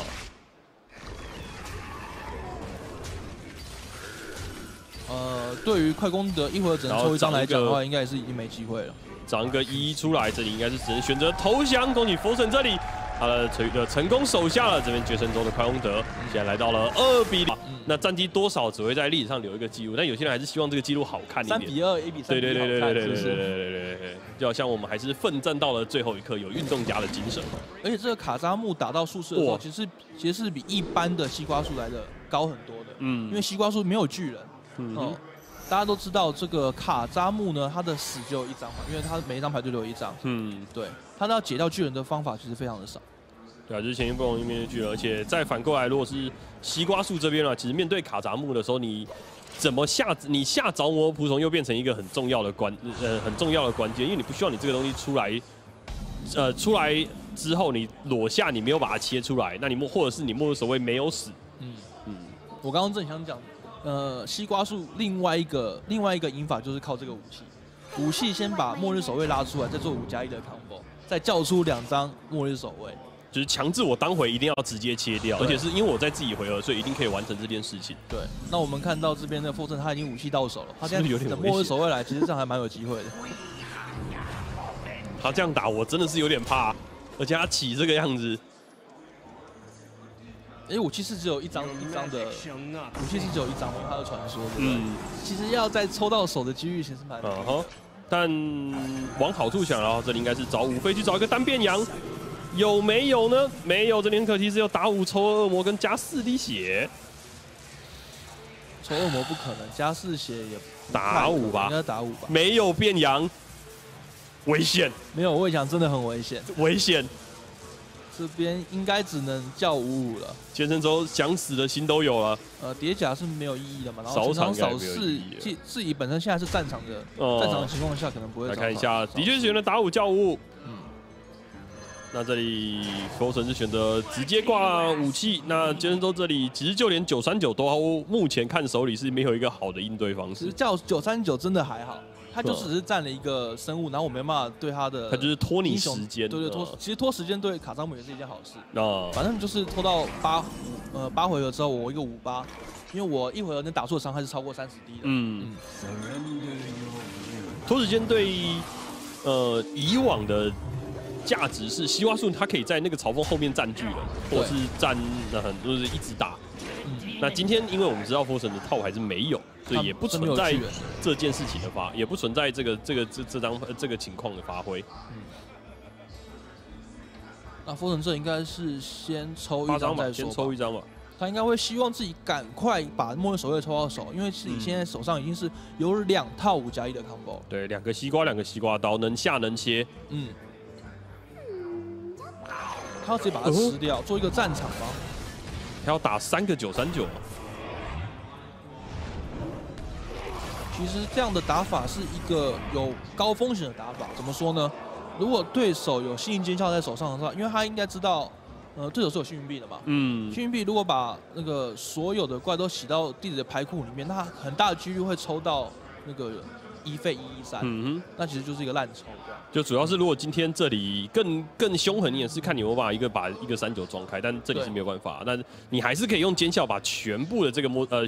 对于快攻的一回合只能抽1张来讲的话，应该也是已经没机会了。 涨一个1出来，这里应该是只能选择投降。恭喜佛神这里。他的成功守下了这边决胜州的快攻德，现在来到了2比0。那战绩多少只会在历史上留一个记录，但有些人还是希望这个记录好看一点。 3比2，1比3， 对，就好像我们还是奋战到了最后一刻，有运动家的精神。 而且这个卡扎木打到术士的时候，其实是比一般的西瓜树来的高很多的。因为西瓜树没有巨人。大家都知道这个卡扎木呢，他的死只有1张嘛，因为他每一张牌就留1张。对，他要解掉巨人的方法其实非常的少。 对啊，就是前面不容易面对巨人，而且再反过来，如果是西瓜树这边呢，其实面对卡扎木的时候，你怎么下着魔仆从又变成一个很重要的关键，因为你不需要你这个东西出来之后，你裸下你没有把它切出来，那或者是你末日守卫没有死。 我刚刚正想讲。西瓜树另外一个赢法就是靠这个武器先把末日守卫拉出来，再做5+1的 combo， 再叫出2张末日守卫， 就是强制我当回一定要直接切掉，而且是因为我在自己回合，所以一定可以完成这件事情。 对，那我们看到这边的 Fortune 他已经武器到手了，他现在等末日守卫来，其实这样还蛮有机会的。 他这样打我真的是有点怕，而且他起这个样子。 武器是只有一张的，武器是只有1张，他的传说。其实要再抽到手的几率其实蛮。 但往好处想，然后这里应该是找5费去找一个单变羊，有没有呢？没有，这里很可惜是要打5抽恶魔跟加4滴血。 抽恶魔不可能，加4血也打5吧， 应该打5吧。 没有变羊，危险。 没有，我也讲真的很危险， 危险。 这边应该只能叫55了。 决胜州想死的心都有了。 叠甲是没有意义的嘛，然后扫4，自己本身现在是战场的情况下，可能不会。 来看一下，的确是选择打5叫5。那这里佛神是选择直接挂武器。那决胜州这里其实就连939都目前看手里是没有一个好的应对方式。 其实叫939真的还好。他就只是占了一个生物，然后我没办法对他的， 他就是拖你时间， 对，其实拖时间对卡扎姆也是一件好事。反正就是拖到8回合之后，我一个58，因为我1回合能打出的伤害是超过30滴的。 拖时间对以往的价值是西瓜树，它可以在那个嘲讽后面占据了，或者是占就是一直打。那今天因为我们知道佛神的套还是没有，所以也不存在这件事情的也不存在这个情况的发挥。 那佛神这应该是先抽1张再说， 先抽1张吧。 他应该会希望自己赶快把末日守卫抽到手，因为自己现在手上已经是有2套5+1的 combo。 对，2个西瓜刀，能下能切。 他要直接把它吃掉，做一个战场吗？ 他要打3个939吗？ 其实这样的打法是一个有高风险的打法。怎么说呢？如果对手有幸运尖鞘在手上的话，因为他应该知道，对手是有幸运币的嘛。幸运币如果把那个所有的怪都洗到地址的牌库里面，那很大的几率会抽到那个1费113。那其实就是一个烂抽。 就主要是如果今天这里更凶狠一点，是看你有没有把一个39装开，但这里是没有办法。但你还是可以用尖鞘把全部的这个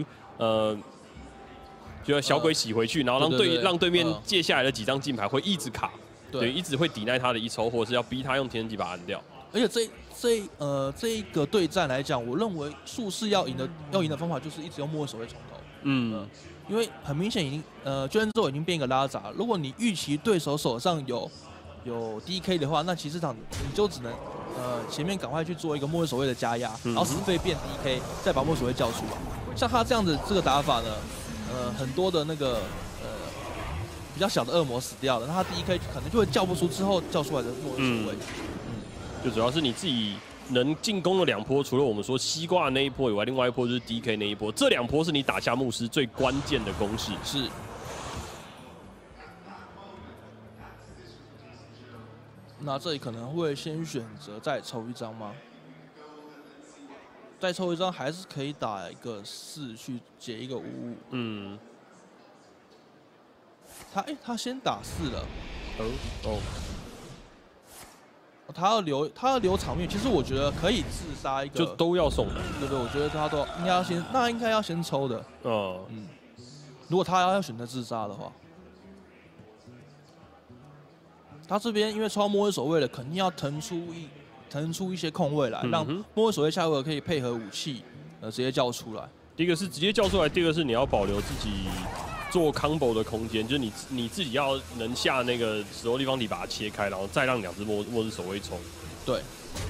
就小鬼洗回去，然后让对面借下来的几张金牌会一直卡，对，一直会抵耐他的一抽，或者是要逼他用天机把它按掉。 而且这一个对战来讲，我认为术士要赢的方法就是一直用末日守卫从头。因为很明显已经决战之后已经变一个拉杂。如果你预期对手手上有 DK 的话，那其实这场你就只能前面赶快去做一个末日守卫的加压，然后死费变 DK， 再把末日守卫叫出来。像他这样子这个打法呢，很多的那个比较小的恶魔死掉了，那他 DK 可能就会叫不出之后叫出来的末日守卫。 就主要是你自己能进攻的2波，除了我们说西瓜的那一波以外，另外一波就是 DK 那一波，这2波是你打下牧师最关键的攻势。 是。那这里可能会先选择再抽一张吗？再抽一张还是可以打一个4去解一个5。他先打4了。他要留场面，其实我觉得可以自杀一个， 就都要送的。 对，我觉得他都应该要先抽的。如果他要选择自杀的话，他这边因为抽到末日守卫了，肯定要腾出一些空位来，让末日守卫下回合可以配合武器，直接叫出来。 第一个是直接叫出来，第二个是你要保留自己做 combo 的空间，就是你自己要能下那个石头地方，你把它切开，然后再让2只末日守卫冲。 对。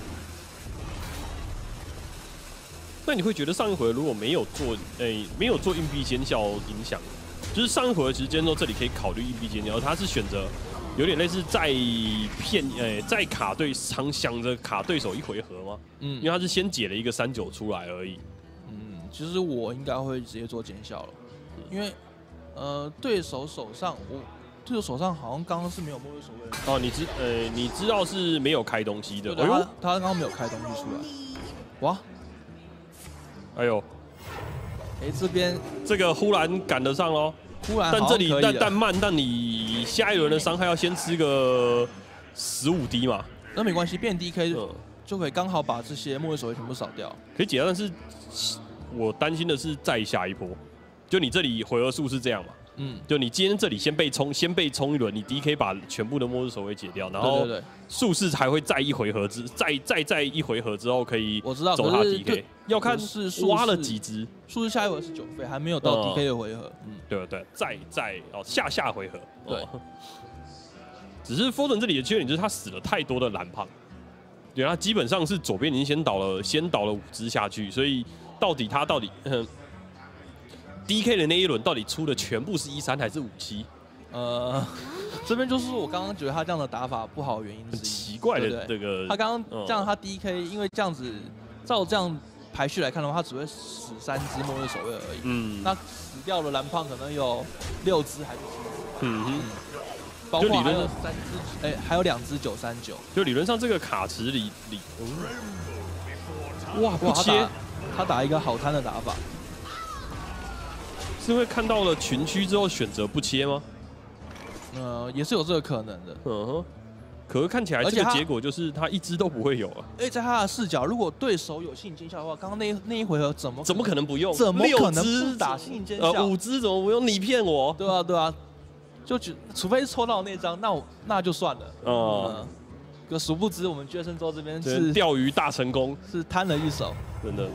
那你会觉得上一回如果没有做硬币尖鞘影响，就是上一回的时间之后，这里可以考虑硬币尖鞘，他是选择有点类似在卡想着卡对手1回合吗？因为他是先解了一个39出来而已。 其实我应该会直接做尖鞘了，因为对手手上好像刚刚是没有末日守卫的。 你知道是没有开东西的。 对，他刚刚没有开东西出来。哇！ 哎呦！ 这边这个忽然赶得上喽。但这里但你下一轮的伤害要先吃个15滴嘛。 那没关系，变 DK 就可以刚好把这些末日守卫全部扫掉。 可以解，但是我担心的是再下一波。就你这里回合数是这样嘛？就你今天这里先被冲一轮，你 DK 把全部的末日守卫解掉，然后术士才会再一回合再一回合之后可以走他 DK。要看是挖了几只， 术士下一回合是9费，还没有到 DK 的回合。 对，再下回合。对。只是 Foden 这里的缺点就是他死了太多的蓝胖，对，他基本上是左边已经先倒了5只下去，所以到底DK 的那一轮到底出的全部是13还是57？ 这边就是我刚刚觉得他这样的打法不好的原因之一。 很奇怪的这个， 他刚刚这样他 DK， 因为这样子照这样排序来看的话，他只会死3只末日守卫而已。那死掉的蓝胖可能有6只还是7只？包括还有3只，还有2只939。 就理论上这个卡池里， 哇，不切，他打一个好贪的打法。 是因为看到了群区之后选择不切吗？ 也是有这个可能的。 可是看起来这个结果就是他一只都不会有啊。 在他的视角，如果对手有幸运尖鞘的话，刚刚那一回合怎么可能不用？ 怎么可能不打幸运尖鞘 ？5只怎么不用？你骗我？ 对啊，就除非是抽到那张，那就算了。可殊不知我们决胜周这边是钓鱼大成功， 是摊了一手， 真的。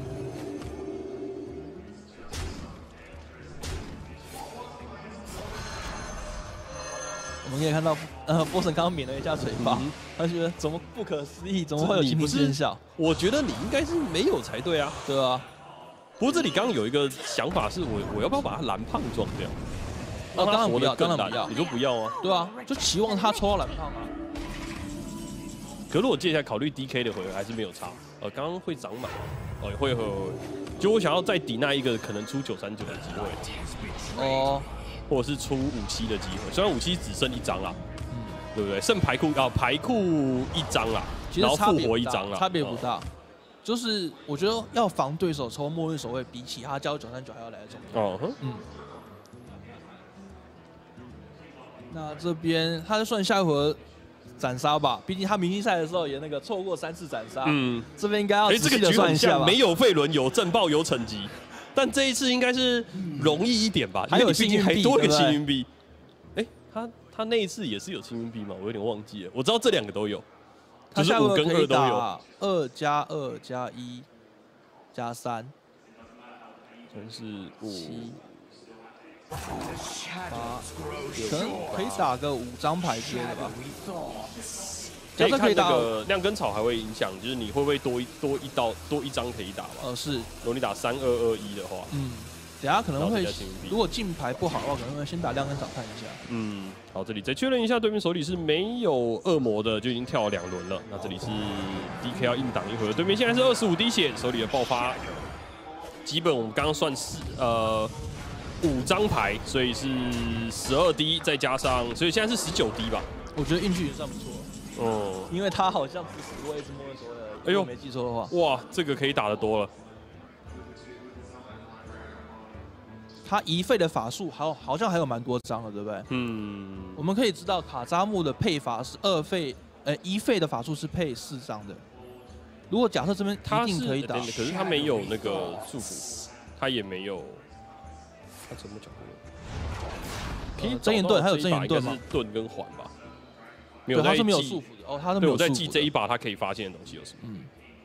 我们可以看到，波神刚刚抿了一下嘴巴，他觉得怎么不可思议，怎么会有幸运尖鞘？ 我觉得你应该是没有才对啊。 对啊。 不过这里刚刚有一个想法是，我要不要把他蓝胖撞掉？ 当然不要，当然不要。 你说不要啊？ 对啊，就期望他抽到蓝胖啊。 可如果接下来考虑 DK 的回合还是没有差。刚刚会长满，会就我想要再抵那一个可能出939的机会，或者是出57的机会。虽然57只剩1张啦，对不对？剩牌库牌库1张啦，然后复活1张啦， 差别不大。就是我觉得要防对手抽末日守卫，比起他交939还要来得重要。那这边他就算下一回合斩杀吧，毕竟他明星赛的时候也那个错过3次斩杀。这边应该要仔细的算一下吧。 没有费伦，有震爆，有惩级，但这一次应该是容易一点吧？ 还有幸运币， 还多一个幸运币。他那一次也是有幸运币吗？我有点忘记了。我知道这2个都有，就是5跟2都有。 2+2+1+3， 真是5、 8，可能可以打个5张牌之类的吧。 假设可以打亮根草还会影响，就是你会不会多一张可以打吧？ 是。 如果你打3-2-2-1的话， 等下可能会，如果进牌不好的话，可能会先打亮根草看一下。 好，这里再确认一下，对面手里是没有恶魔的，就已经跳了2轮了。那这里是 DK 要硬挡一回合，对面现在是25滴血，手里的爆发，基本我们刚刚算是5张牌，所以是12滴，再加上，所以现在是19滴吧。 我觉得运气也算不错。因为他好像只10位是末日守卫而已。如果没记错的话。 哇，这个可以打得多了。 他1费的法术好像还有蛮多张的，对不对？我们可以知道卡扎木的配法是1费的法术是配4张的。如果假设这边一定可以打， 可是他没有那个束缚，他也没有。他怎么讲？ 真言盾还有真言盾吗？ 盾跟环吧。 没有，他是没有束缚的。他是没有束缚的。 我在记这一把他可以发现的东西有什么？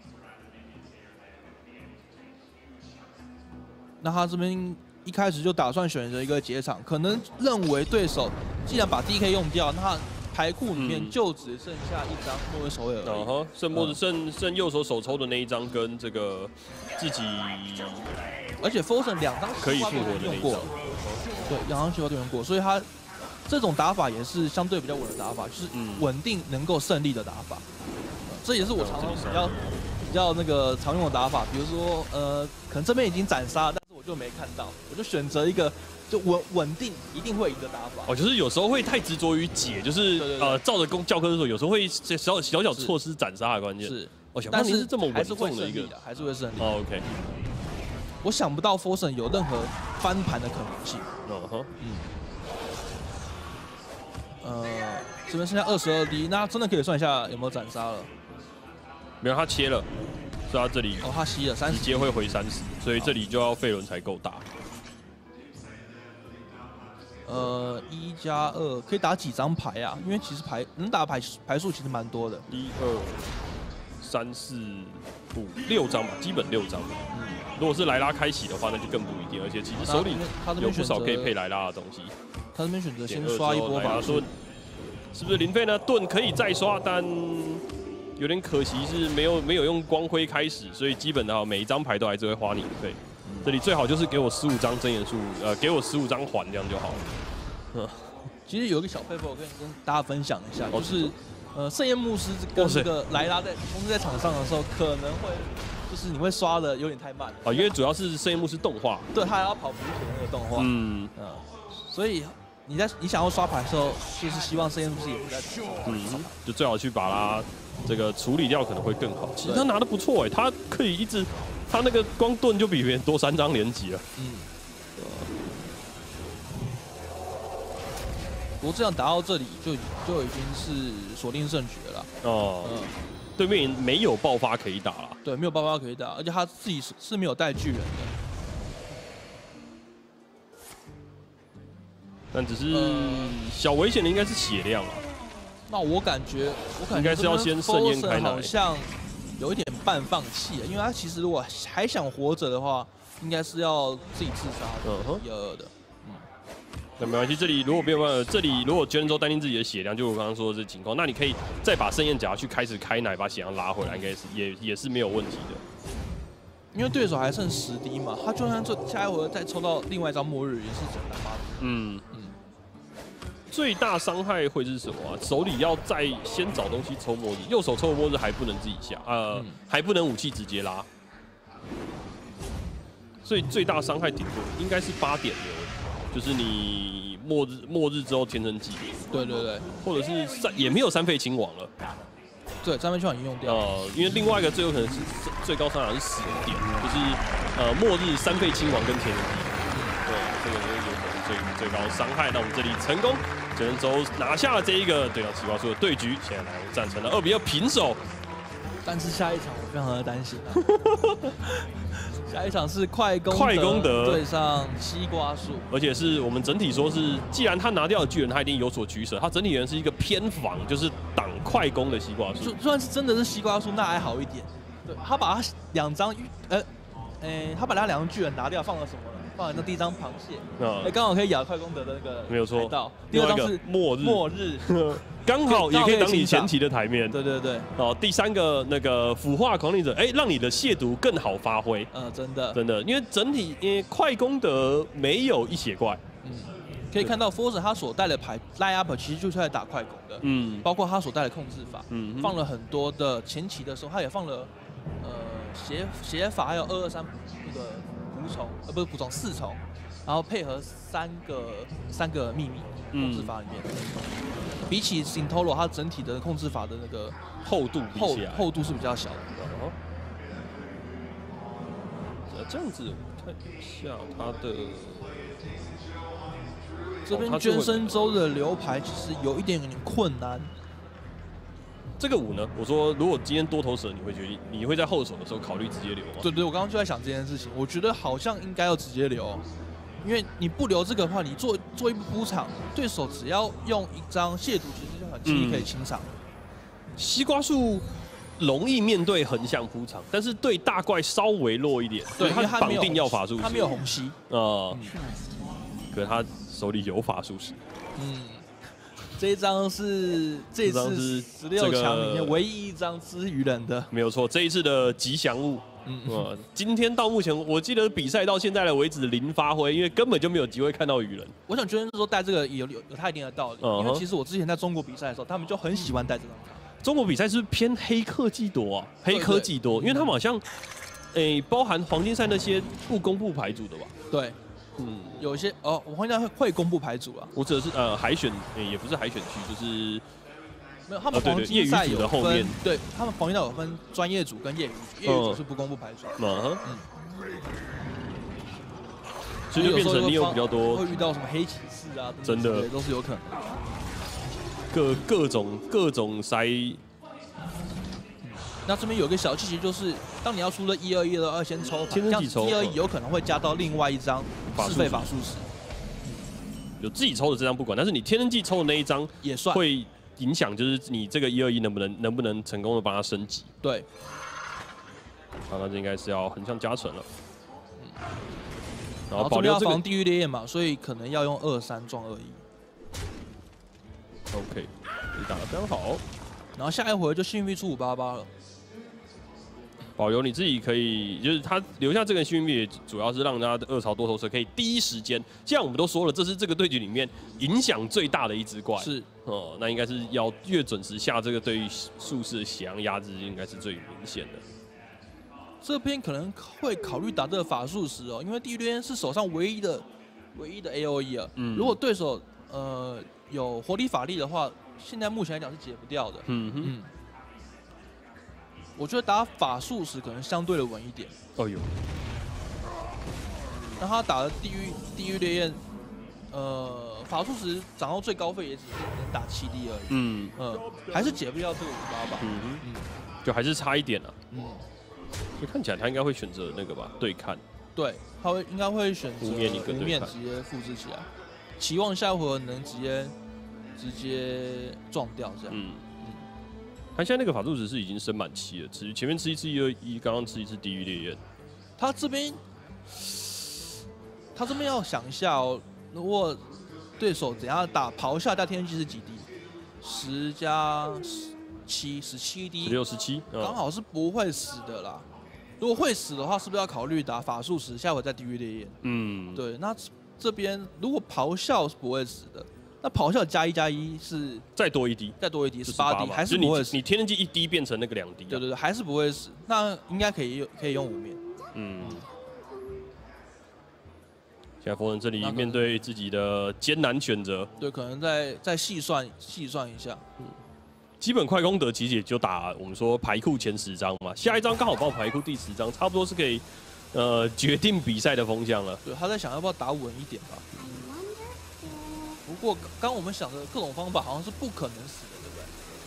那他这边一开始就打算选择一个结场，可能认为对手既然把 DK 用掉，那牌库里面就只剩下1张末日守卫而已。 剩右手手抽的那1张跟这个自己， 而且 Forsen 2张可以复活的那一张， 对，2张虚化都用过，所以他这种打法也是相对比较稳的打法，就是稳定能够胜利的打法。这也是我常常比较那个常用的打法，比如说可能这边已经斩杀，但是我就没看到，我就选择一个就稳定一定会赢的打法。 就是有时候会太执着于解，就是照着教科书，有时候会小错失斩杀的关键。是， 但是这么稳重的一个，还是会胜利。 OK， 我想不到 Forsen 有任何翻盘的可能性。这边剩下22滴，那真的可以算一下有没有斩杀了。 没有，他切了，所以他这里他吸了30， 直接会回30，所以这里就要费伦才够打。 1+2可以打几张牌啊？因为其实能打牌数其实蛮多的。 1、2、3、4、5、6张吧，基本6张。如果是莱拉开启的话，那就更不一定。而且其实手里有不少可以配莱拉的东西。 他这边选择先刷一波法术， 是不是零费呢？盾可以再刷，但有点可惜是没有用光辉开始，所以基本的每一张牌都还是会花你零费。这里最好就是给我15张真元素，给我15张环，这样就好了。 其实有一个小配合，我跟大家分享一下，就是圣焰牧师跟这个莱拉同时在场上的时候，可能会就是你会刷的有点太慢因为主要是圣焰牧师动画， 对，他还要跑补血那个动画，所以你想要刷牌的时候，就是希望圣焰牧师也不在场上， 就最好去把它这个处理掉，可能会更好。其实他拿的不错他可以一直，他那个光盾就比别人多3张连击了。 不过这样打到这里就已经是锁定胜局了啦。 对面没有爆发可以打了。 对，没有爆发可以打，而且他自己是没有带巨人的。 但只是小危险的应该是血量啊。 那我感觉应该是要先盛宴开奶， 好像有一点半放弃了，因为他其实如果还想活着的话，应该是要自己自杀的，1-2的。 那没关系，这里如果没有办法，这里如果决斗担心自己的血量，就我刚刚说的这情况，那你可以再把盛宴夹去开始开奶，把血量拉回来，应该是也是没有问题的。 因为对手还剩10滴嘛，他就算下一回再抽到另外一张末日，也是很难发的。 最大伤害会是什么啊？手里要再先找东西抽末日，右手抽末日还不能自己下，还不能武器直接拉，所以最大伤害顶多应该是8点流，就是你末日之后天生技， 对， 或者是也没有3费亲王了。 对，3费亲王已经用掉了。 因为另外一个最有可能是最高伤害是10点，就是末日3费亲王跟天生技。对，这个就是有可能最高伤害。那我们这里成功9人轴拿下了这一个对抗西瓜树的对局，现在2人战成了2比2平手。 但是下一场我非常的担心啊，下一场是快攻德对上西瓜树， 而且是我们整体说是，既然他拿掉了巨人，他一定有所取舍。他整体人是一个偏防，就是挡快攻的西瓜树。 就算是真的是西瓜树，那还好一点。对，他把他2张他把他2张巨人拿掉，放了什么呢？放了那第1张螃蟹，刚好可以咬快攻德的那个， 没有错。 第2张是末日，刚好也可以当你前期的台面。 对。 第3个那个腐化狂猎者，让你的亵渎更好发挥。 真的， 因为整体快攻德没有一血怪。 可以看到 Forza 他所带的牌 line up 其实就是在打快攻的。包括他所带的控制法，放了很多的前期的时候，他也放了邪法，还有223那个捕虫，不是捕虫4虫，然后配合3个秘密控制法里面，比起 Sintolo 它整体的控制法的那个厚度是比较小的。 这样子看一下它的这边捐生州的流牌其实有一点困难。 这个5呢？我说，如果今天多头蛇，你会在后手的时候考虑直接留吗？ 对，我刚刚就在想这件事情。我觉得好像应该要直接留，因为你不留这个的话，你做一步铺场，对手只要用1张亵渎，其实就很轻易可以清场。 西瓜树容易面对横向铺场，但是对大怪稍微弱一点。对，他绑定要法术石， 他没有红吸。 可是他手里有法术石。 这一张是这次16强里面唯一1张吃鱼人的， 没有错。这一次的吉祥物，今天到目前，我记得比赛到现在的为止0发挥，因为根本就没有机会看到鱼人。我想觉得说带这个有他一定的道理，因为其实我之前在中国比赛的时候，他们就很喜欢带这张卡。 中国比赛是偏黑科技多啊，黑科技多，因为他们好像，包含黄金赛那些不公布牌组的吧？ 对。有一些我黄金赛会公布牌组啊。 我指的是海选，也不是海选区，就是没有他们黄金赛有分，对他们黄金赛有分专业组跟业余组，业余组是不公布牌组。 所以就变成你有比较多会遇到什么黑骑士啊， 真的都是有可能。 各种塞。 那这边有一个小细节，就是当你要出了121的要先抽，这样121有可能会加到另外1张4费法术石。 有自己抽的这张不管，但是你天生技抽的那一张也算会影响，就是你这个121能不能成功的帮它升级。 对。 那这应该是要横向加成了。 然后保留要防地狱烈焰嘛，所以可能要用23撞21。 OK， 你打得非常好。 然后下一回就幸运出588了。 保留你自己可以，就是他留下这个幸运币，主要是让他的2槽多头蛇可以第一时间。像我们都说了，这是这个对局里面影响最大的一只怪。 是那应该是要越准时下这个对于术士的血量压制，应该是最明显的。 这边可能会考虑打这个法术石哦，因为地狱烈焰是手上唯一的 AOE 啊。如果对手有活力法力的话，现在目前来讲是解不掉的。我觉得打法术时可能相对的稳一点。那他打的地狱烈焰，法术时涨到最高费也只能打7D而已。还是解不掉这个588吧。 就还是差一点啊。就看起来他应该会选择那个吧，对看。 对，他应该会选择无面直接复制起来，期望下回合能直接撞掉这样。 他现在那个法术石是已经升满7了，前面吃1次121，刚刚吃1次地狱烈焰。 他这边要想一下哦，如果对手怎样打咆哮加天气是几滴？10加7 17D， 16、17， 刚好是不会死的啦。如果会死的话，是不是要考虑打法术石，下回再地狱烈焰？对，那这边如果咆哮是不会死的， 那咆哮+1+1是再多一滴 ，18滴，还是不会死。 你天然气1滴变成那个2滴。 对，还是不会死。那应该可以用5面。 现在佛人这里面对自己的艰难选择， 对，可能再细算一下。 基本快攻德其实也就打我们说牌库前10张嘛，下一张刚好报牌库第10张，差不多是可以决定比赛的风向了。 对，他在想要不要打稳一点吧。不过刚我们想的各种方法好像是不可能死的，对不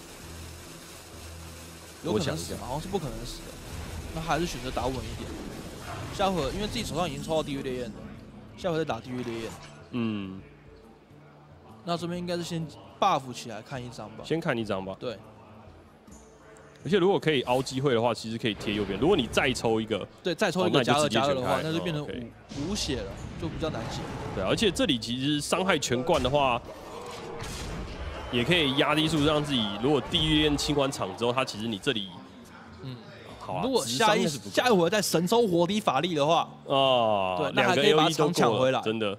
对？有可能死吗？好像是不可能死的。那还是选择打稳一点。下回因为自己手上已经抽到地狱烈焰了，下回再打地狱烈焰。那这边应该是先 buff 起来看一张吧。 先看一张吧。对。而且如果可以凹机会的话，其实可以贴右边。如果你再抽一个， 对，再抽一个+2的话，那就变成5血了，就比较难解。 对，而且这里其实伤害全灌的话，也可以压低速，让自己如果地狱练清完场之后，它其实你这里，好啊。 如果下一回再神抽活滴法力的话，对，那还可以把场抢回来， 真的，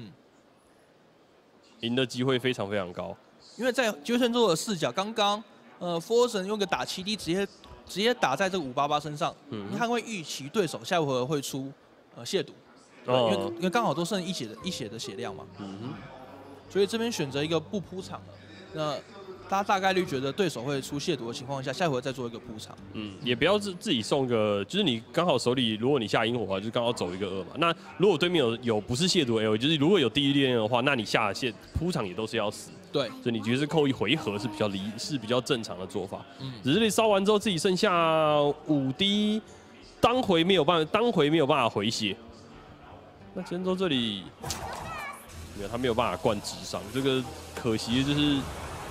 赢的机会非常非常高。 因为在决胜周的视角，刚刚。Forsen 用个打7滴，直接打在这个588身上，他会预期对手下回合会出亵渎，因为刚好都剩一血的血量嘛，所以这边选择一个不铺场了，那他大概率觉得对手会出亵渎的情况下，下回合再做一个铺场， 也不要自己送个，就是你刚好手里如果你下萤火的话，就刚好走一个2嘛，那如果对面有不是亵渎 L， 就是如果有地狱烈焰的话，那你下线铺场也都是要死。 对， 所以你觉得是扣1回合是比较正常的做法。只是你烧完之后自己剩下5滴，当回没有办法回血。那前周这里没有，他没有办法灌直伤，这个可惜的就是，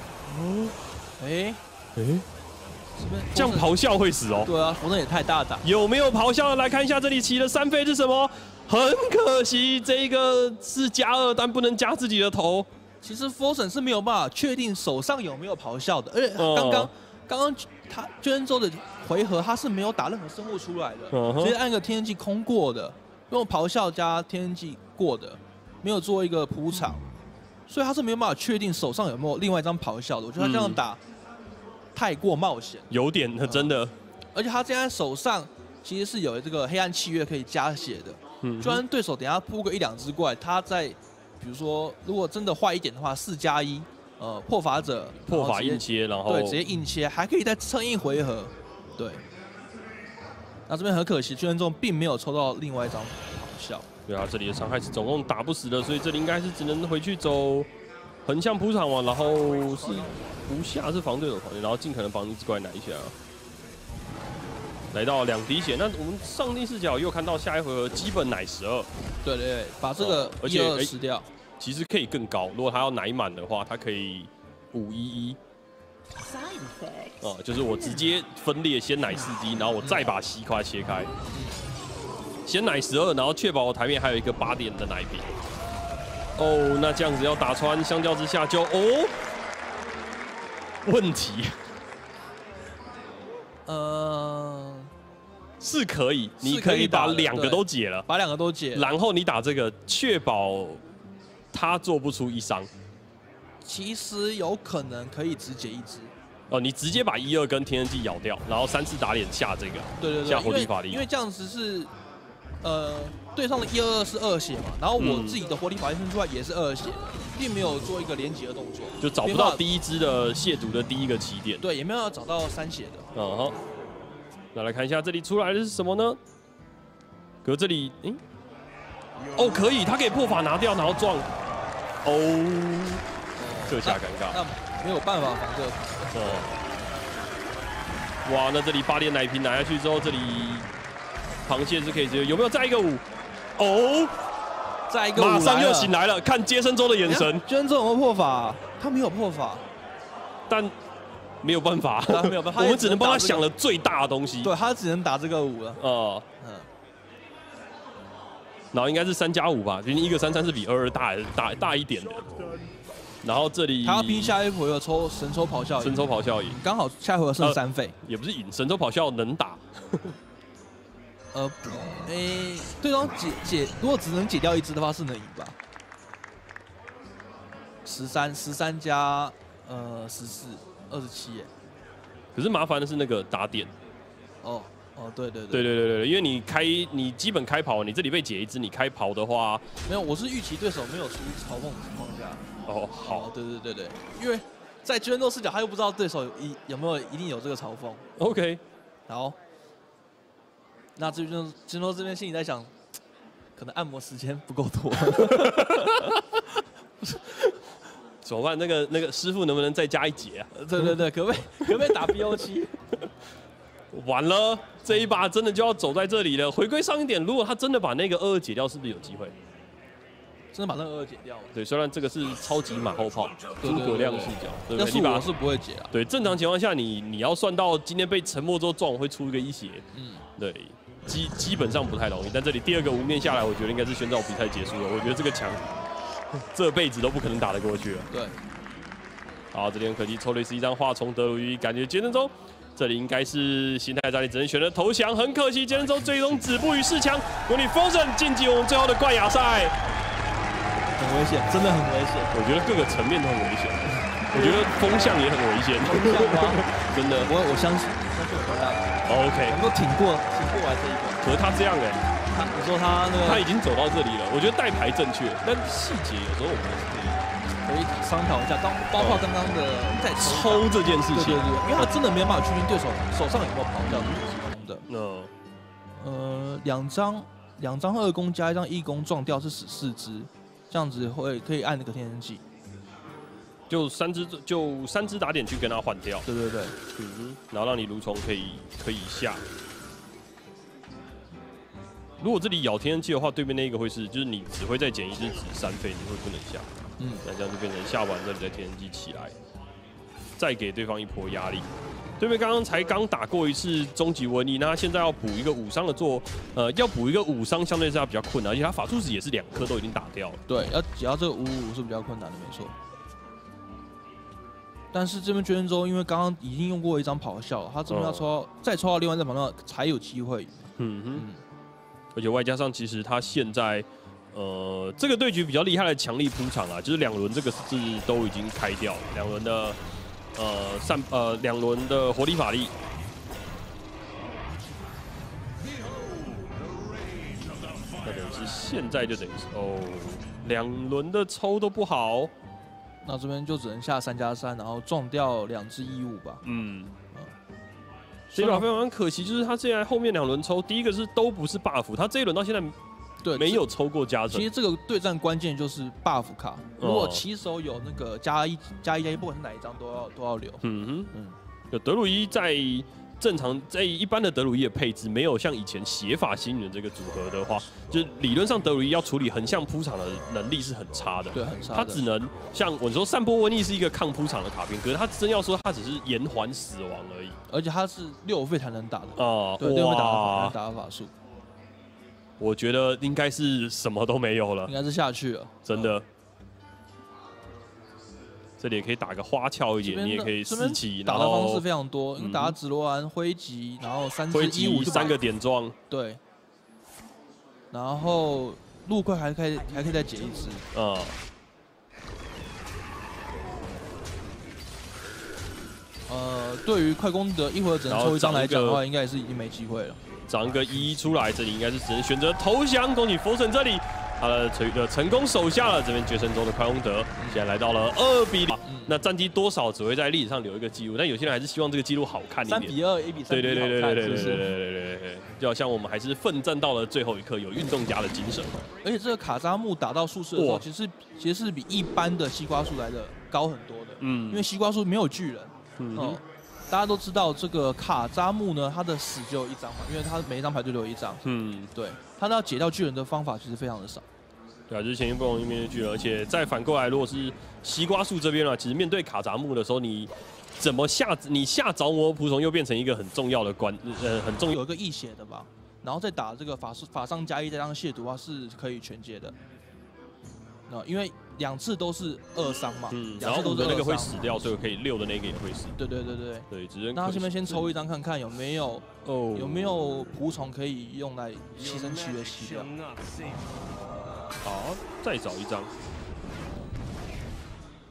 这样咆哮会死哦。 对啊，佛人也太大胆。 有没有咆哮？来看一下这里骑的3飞是什么？很可惜，这个是+2，但不能加自己的头。 其实 Forsen 是没有办法确定手上有没有咆哮的，而且刚刚他决胜周的回合他是没有打任何生物出来的，直接按个天然气空过的，用咆哮加天然气过的，没有做一个铺场，所以他是没有办法确定手上有没有另外一张咆哮的。我觉得他这样打太过冒险， 有点真的。 而且他现在手上其实是有这个黑暗契约可以加血的，就算对手等下扑个1-2只怪，他在比如说，如果真的坏一点的话，4+1，破法者破法硬切，然后对直接硬切，还可以再撑1回合。对，那这边很可惜，决胜周并没有抽到另外一张咆哮。 对啊，这里的伤害是总共打不死的，所以这里应该是只能回去走横向铺场嘛，然后是不下是防对手团队，然后尽可能帮一只怪奶一下。来到2滴血，那我们上帝视角又看到下一回合基本奶12， 对，把这个1-2吃掉， 其实可以更高。如果他要奶满的话，他可以5-1-1，就是我直接分裂先奶4滴，然后我再把西块切开，先奶12，然后确保我台面还有一个8点的奶瓶。那这样子要打穿，相较之下就问题。是可以，你可以把2个都解了， 把2个都解， 然后你打这个，确保他做不出1伤。 其实有可能可以只解1只。 你直接把1、2跟天然气咬掉，然后3次打脸下这个， 对， 下活力法力。 因为这样子是，对上的1-2是2血嘛，然后我自己的活力法力生出来也是2血，并没有做一个连结的动作， 就找不到第一支的亵渎的第一个起点。 对，也没有找到3血的。 那来看一下这里出来的是什么呢？可这里，可以，他可以破法拿掉，然后撞。这下尴尬。 那没有办法防这个。 哇，那这里8点奶瓶拿下去之后，这里螃蟹是可以直接有没有再一个5？ 再一个5， 马上又醒来了，看接生周的眼神。 接生周有没有破法？他没有破法， 但。没有办法， 没有办法， 我们只能帮他想了最大的东西。 对，他只能打这个5了。 然后应该是3+5吧，因为1个33是比22大一点的。然后这里他要拼下一回合抽神抽咆哮， 神抽咆哮赢， 刚好下一回合剩3费， 也不是赢，神抽咆哮能打。 对方解，如果只能解掉1只的话是能赢吧？ 13加14，27耶。 可是麻烦的是那个打点。 哦，对， 因为你基本开跑，你这里被解一只，你开跑的话， 没有，我是预期对手没有出嘲讽的情况下。 哦，好， 对，因为在决斗视角，他又不知道对手有没有一定有这个嘲讽。 OK， 好，那决斗这边心里在想，可能按摩时间不够多。 怎么办？那个师傅能不能再加一节啊？ 对，可不可以打 BO7？ 完了，这一把真的就要走在这里了。回归上一点，如果他真的把那个22解掉，是不是有机会？ 真的把那个22解掉？ 对，虽然这个是超级马后炮，诸葛亮视角，对不对？ 要是我是不会解啊。 对，正常情况下你要算到今天被沉默之后撞会出一个1血，对，基本上不太容易。但这里第2个无面下来，我觉得应该是宣告比赛结束了。我觉得这个墙这辈子都不可能打得过去了。 对。 好，这边可惜抽了是一张化虫德鲁伊，感觉杰森州这里应该是心态战，你只能选择投降。很可惜，杰森州最终止步于4强，国女 Frozen 晋级我们最后的冠亚赛。 很危险，真的很危险。 我觉得各个层面都很危险，我觉得风向也很危险。 风向吗？ 真的， 我相信我大。 OK， 能够挺过来这一关。 可是他这样你说他那个， 他已经走到这里了，我觉得带牌正确，但细节有时候我们可以商讨一下，包括刚刚的在抽这件事情， 对，因为他真的没办法确定对手手上有没有跑掉是空的。两张2攻加1张1攻撞掉是14只，这样子可以按那个天然技， 就3只打点去跟他换掉。 对， 然后让你蠕虫可以下。如果这里咬天然气的话，对面那个会是，就是你只会再捡1只子3费，你会不能下。那这样就变成下完这里再天然气起来，再给对方一波压力。对面刚打过一次终极瘟疫，那他现在要补一个5伤的要补一个5伤，相对是他比较困难，而且他法术值也是2颗都已经打掉了。 对，要解到这个555是比较困难的，没错。但是这边决胜州，因为刚刚已经用过一张咆哮，他这边要再抽到另外一张咆哮才有机会。 而且外加上其实他现在这个对局比较厉害的强力铺场啊，就是2轮这个是都已经开掉了，2轮的2轮的活力法力。那等于是现在就等于是2轮的抽都不好， 那这边就只能下3+3，然后撞掉2只155吧。 这一把非常可惜，就是他现在后面2轮抽，第一个是都不是 buff， 他这一轮到现在没有抽过加成。 其实这个对战关键就是 buff 卡，如果起手有那个+1+1+1，不管是哪一张都要留。 有德鲁伊在在一般的德鲁伊的配置，没有像以前血法星人这个组合的话，就是理论上德鲁伊要处理横向铺场的能力是很差的。 对，很差。 他只能像我说散播瘟疫是一个抗铺场的卡片，可是他真要说他只是延缓死亡而已。 而且他是6费才能打的。对，6费打法术。 我觉得应该是什么都没有了， 应该是下去了， 真的。这里也可以打个花俏一点，你也可以4起， 打的方式非常多，你打紫罗兰、灰级，然后3只155 3个点状， 对，然后陆块还可以再解1只，对于快攻的一会儿只能抽1张来讲的话，应该也是已经没机会了。 涨个1出来，这里应该是只能选择投降。恭喜佛神这里，他的成功守下了这边决胜州的快攻德，现在来到了2比0。那战绩多少只会在历史上留一个记录，但有些人还是希望这个记录好看一点。 3比2 ，A比3， 对，就好像我们还是奋战到了最后一刻，有运动家的精神。 而且这个卡扎木打到术士的时候，其实是比一般的西瓜树来的高很多的。因为西瓜树没有巨人。大家都知道这个卡扎木呢，他的死只有1张嘛，因为他每一张牌就留1张。对，他要解掉巨人的方法其实非常的少。 对啊，就是前面不容易面对巨人，而且再反过来，如果是西瓜树这边呢，其实面对卡扎木的时候，你怎么下着魔仆虫又变成一个很重要的很重要有一个易血的吧，然后再打这个法伤+1再加上亵渎的话是可以全解的。因为2次都是2伤嘛， 然后5的那个会死掉，所以可以6的那个也会死。 对， 只是那他这边先抽1张看看有没有仆虫可以用来牺牲契约吸掉。 好，再找1张。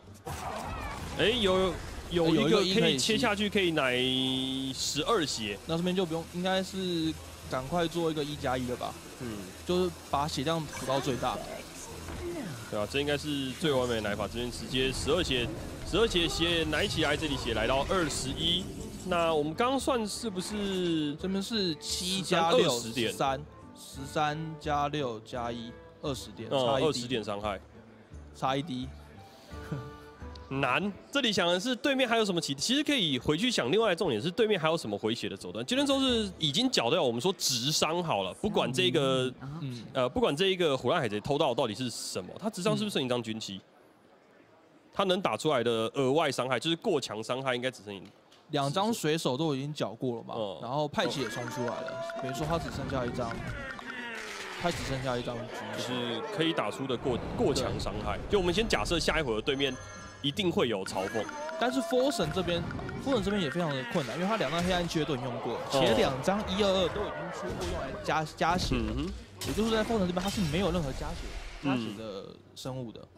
哎，有一个可以切下去，可以奶12血。 那这边就不用，应该是赶快做一个1+1了吧？就是把血量补到最大。 对啊，这应该是最完美的奶法。这边直接12血奶起来，这里血来到21。那我们刚刚算是不是这边是7加6 13加6加1 20点，差 20点伤害， 差1滴。 难，这里想的是对面还有什么其实可以回去想。另外的重点是对面还有什么回血的手段。Jalen Zhou是已经缴掉我们说直伤好了，不管这个不管这一个虎烂海贼偷到到底是什么，他直伤是不是剩一张军旗？他能打出来的额外伤害就是过强伤害，应该只剩 2张水手都已经缴过了嘛，然后派系也冲出来了，比如说他只剩下一张。他只剩下一张局， 就是可以打出的过强伤害。就我们先假设下一回合对面一定会有嘲讽， 但是 Forsen 这边也非常的困难，因为他2张黑暗契约都已经用过，且2张122都已经出过用来加血，也就是在 Forsen 这边他是没有任何加血的生物的。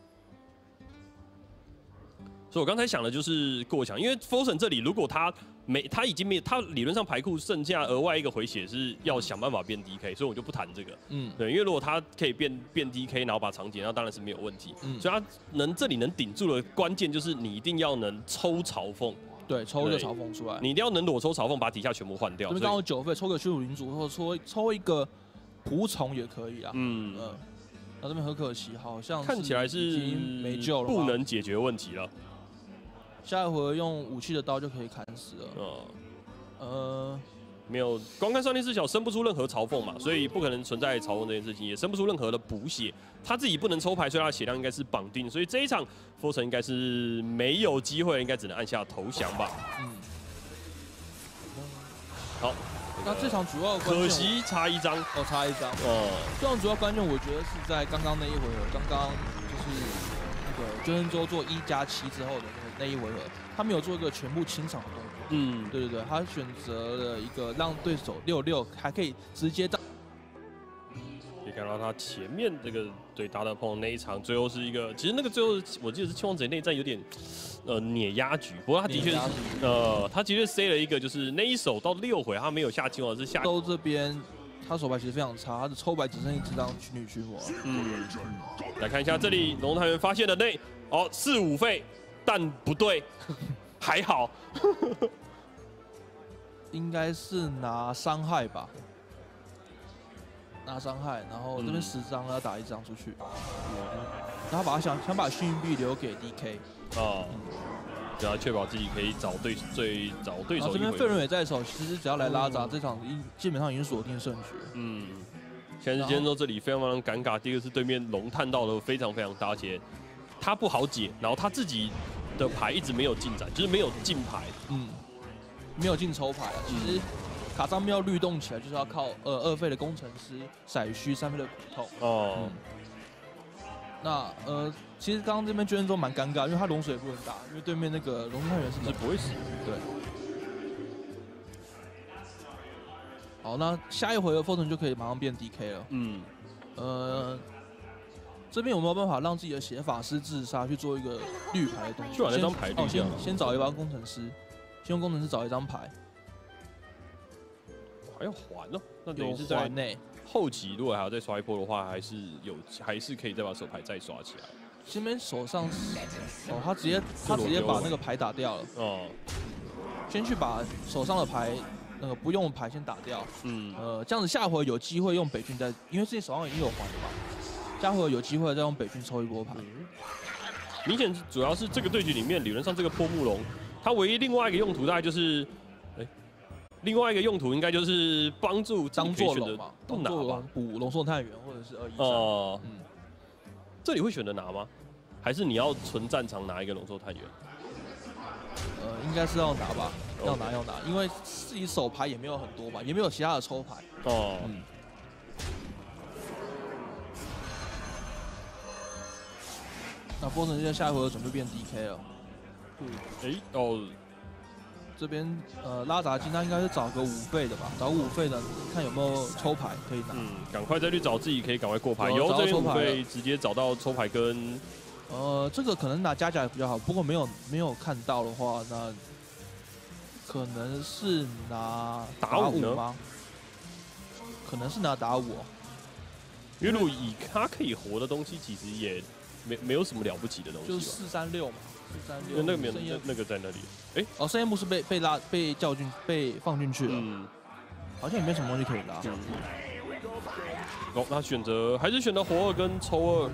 所以我刚才想的就是过强，因为 Forsen 这里如果他已经没有，他理论上牌库剩下额外一个回血是要想办法变 DK， 所以我就不谈这个。对，因为如果他可以变 DK， 然后把长解，那当然是没有问题。所以他这里能顶住的关键就是你一定要能抽嘲讽， 对，抽一个嘲讽出来， 你一定要能裸抽嘲讽，把底下全部换掉。 这边刚好9费，抽个虚无领主，或者抽一个仆从也可以啊。那这边很可惜，好像看起来是已经没救了， 不能解决问题了。 下一回用武器的刀就可以砍死了。 没有，光看少年四小生不出任何嘲讽嘛，所以不可能存在嘲讽这件事情，也生不出任何的补血。他自己不能抽牌，所以他的血量应该是绑定，所以这一场 Forsen 应该是没有机会，应该只能按下投降吧。好， 那这场主要可惜差一张， 差一张。这场主要关键我觉得是在刚刚那一回合，刚刚就是那个Jalen Zhou做1+7之后的那一回合，他没有做一个全部清场的动作。对，他选择了一个让对手6-6，还可以直接到。 可以看到他前面这个对搭档碰那一场，最后是一个，其实那个最后我记得是七王贼内战有点碾压局，不过他的确是他的确塞了一个，就是那一手到6回他没有下七王，是下。 都这边他手牌其实非常差，他的抽牌只剩一张女驱魔。 来看一下这里龙探员发现的4、5费，但不对，还好， 应该是拿伤害吧。拿伤害，然后这边10张要打1张出去，然后想把幸运币留给 DK， 只要确保自己可以找对手。 这边费伦也在手，其实只要来拉闸，这场基本上已经锁定胜局。 现在是今天这里非常非常尴尬，第一个是对面龙探到了非常非常大且他不好解，然后他自己的牌一直没有进展，就是没有进牌， 没有进抽牌啊，其实。卡上面要律动起来，就是要靠2费的工程师、骰虚3费的苦痛。那其实刚刚这边Jalen Zhou蛮尴尬，因为他龙水也不能打，因为对面那个龙探员是不会死。 对。好，那下一回合 Forsen 就可以马上变 DK 了。这边有没有办法让自己的血法师自杀去做一个绿牌的动作？ 去把那张牌绿掉。 先找一帮工程师，先用工程师找一张牌。 还要还哦，那等于是在后期，如果还要再刷一波的话，还是可以再把手牌再刷起来。 这边手上他直接把那个牌打掉了。先去把手上的牌那个不用的牌先打掉。这样子下回有机会用北郡再，因为自己手上已经有还了嘛，下回有机会再用北郡抽一波牌。 明显主要是这个对局里面，理论上这个破木龙，它唯一另外一个用途大概就是。另外一个用途应该就是帮助当做龙嘛， 不拿吧， 补龙兽探员或者是213。 这里会选择拿吗？还是你要纯战场拿一个龙兽探员？ 应该是要拿吧，要拿，因为自己手牌也没有很多嘛，也没有其他的抽牌。那Forsen现在下一回合准备变 DK 了。这边拉闸金他应该是找个5费的吧，找5费的，看有没有抽牌可以拿。 赶快再去找自己可以赶快过牌。有这边5费直接找到抽牌跟这个可能拿加甲比较好，不过没有看到的话，那可能是拿打五吗？可能是拿打5。 因为如果以他可以活的东西，其实也没有什么了不起的东西。 就是436嘛，436。 那个没有，那个在那里。哎， 深夜牧师被叫进被放进去了。好像也没什么东西可以拿。 哦，他还是选择活2跟抽2。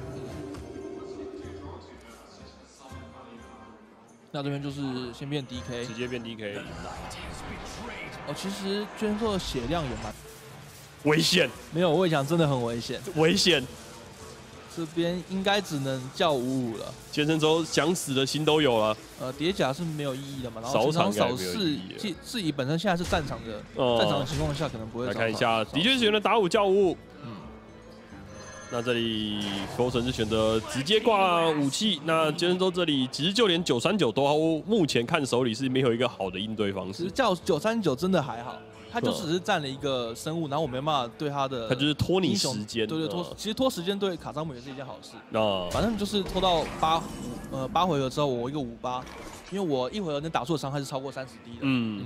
那这边就是先变 DK， 直接变 DK。 其实捐兽的血量也蛮危险。 没有，我也讲真的很危险。 危险。 这边应该只能叫55了。 健身周想死的心都有了。 叠甲是没有意义的嘛，然后扫4，自己本身现在是战场的情况下，可能不会。 来看一下，的确是选择打5叫5。那这里佛神是选择直接挂武器，那健身周这里其实就连939都目前看手里是没有一个好的应对方式。 其实叫939真的还好，他就只是占了一个生物，然后我没办法对他的。 他就是拖你时间。 对，其实拖时间对卡扎姆也是一件好事。反正就是拖到8回合之后，我一个58，因为我1回合能打出的伤害是超过30滴的。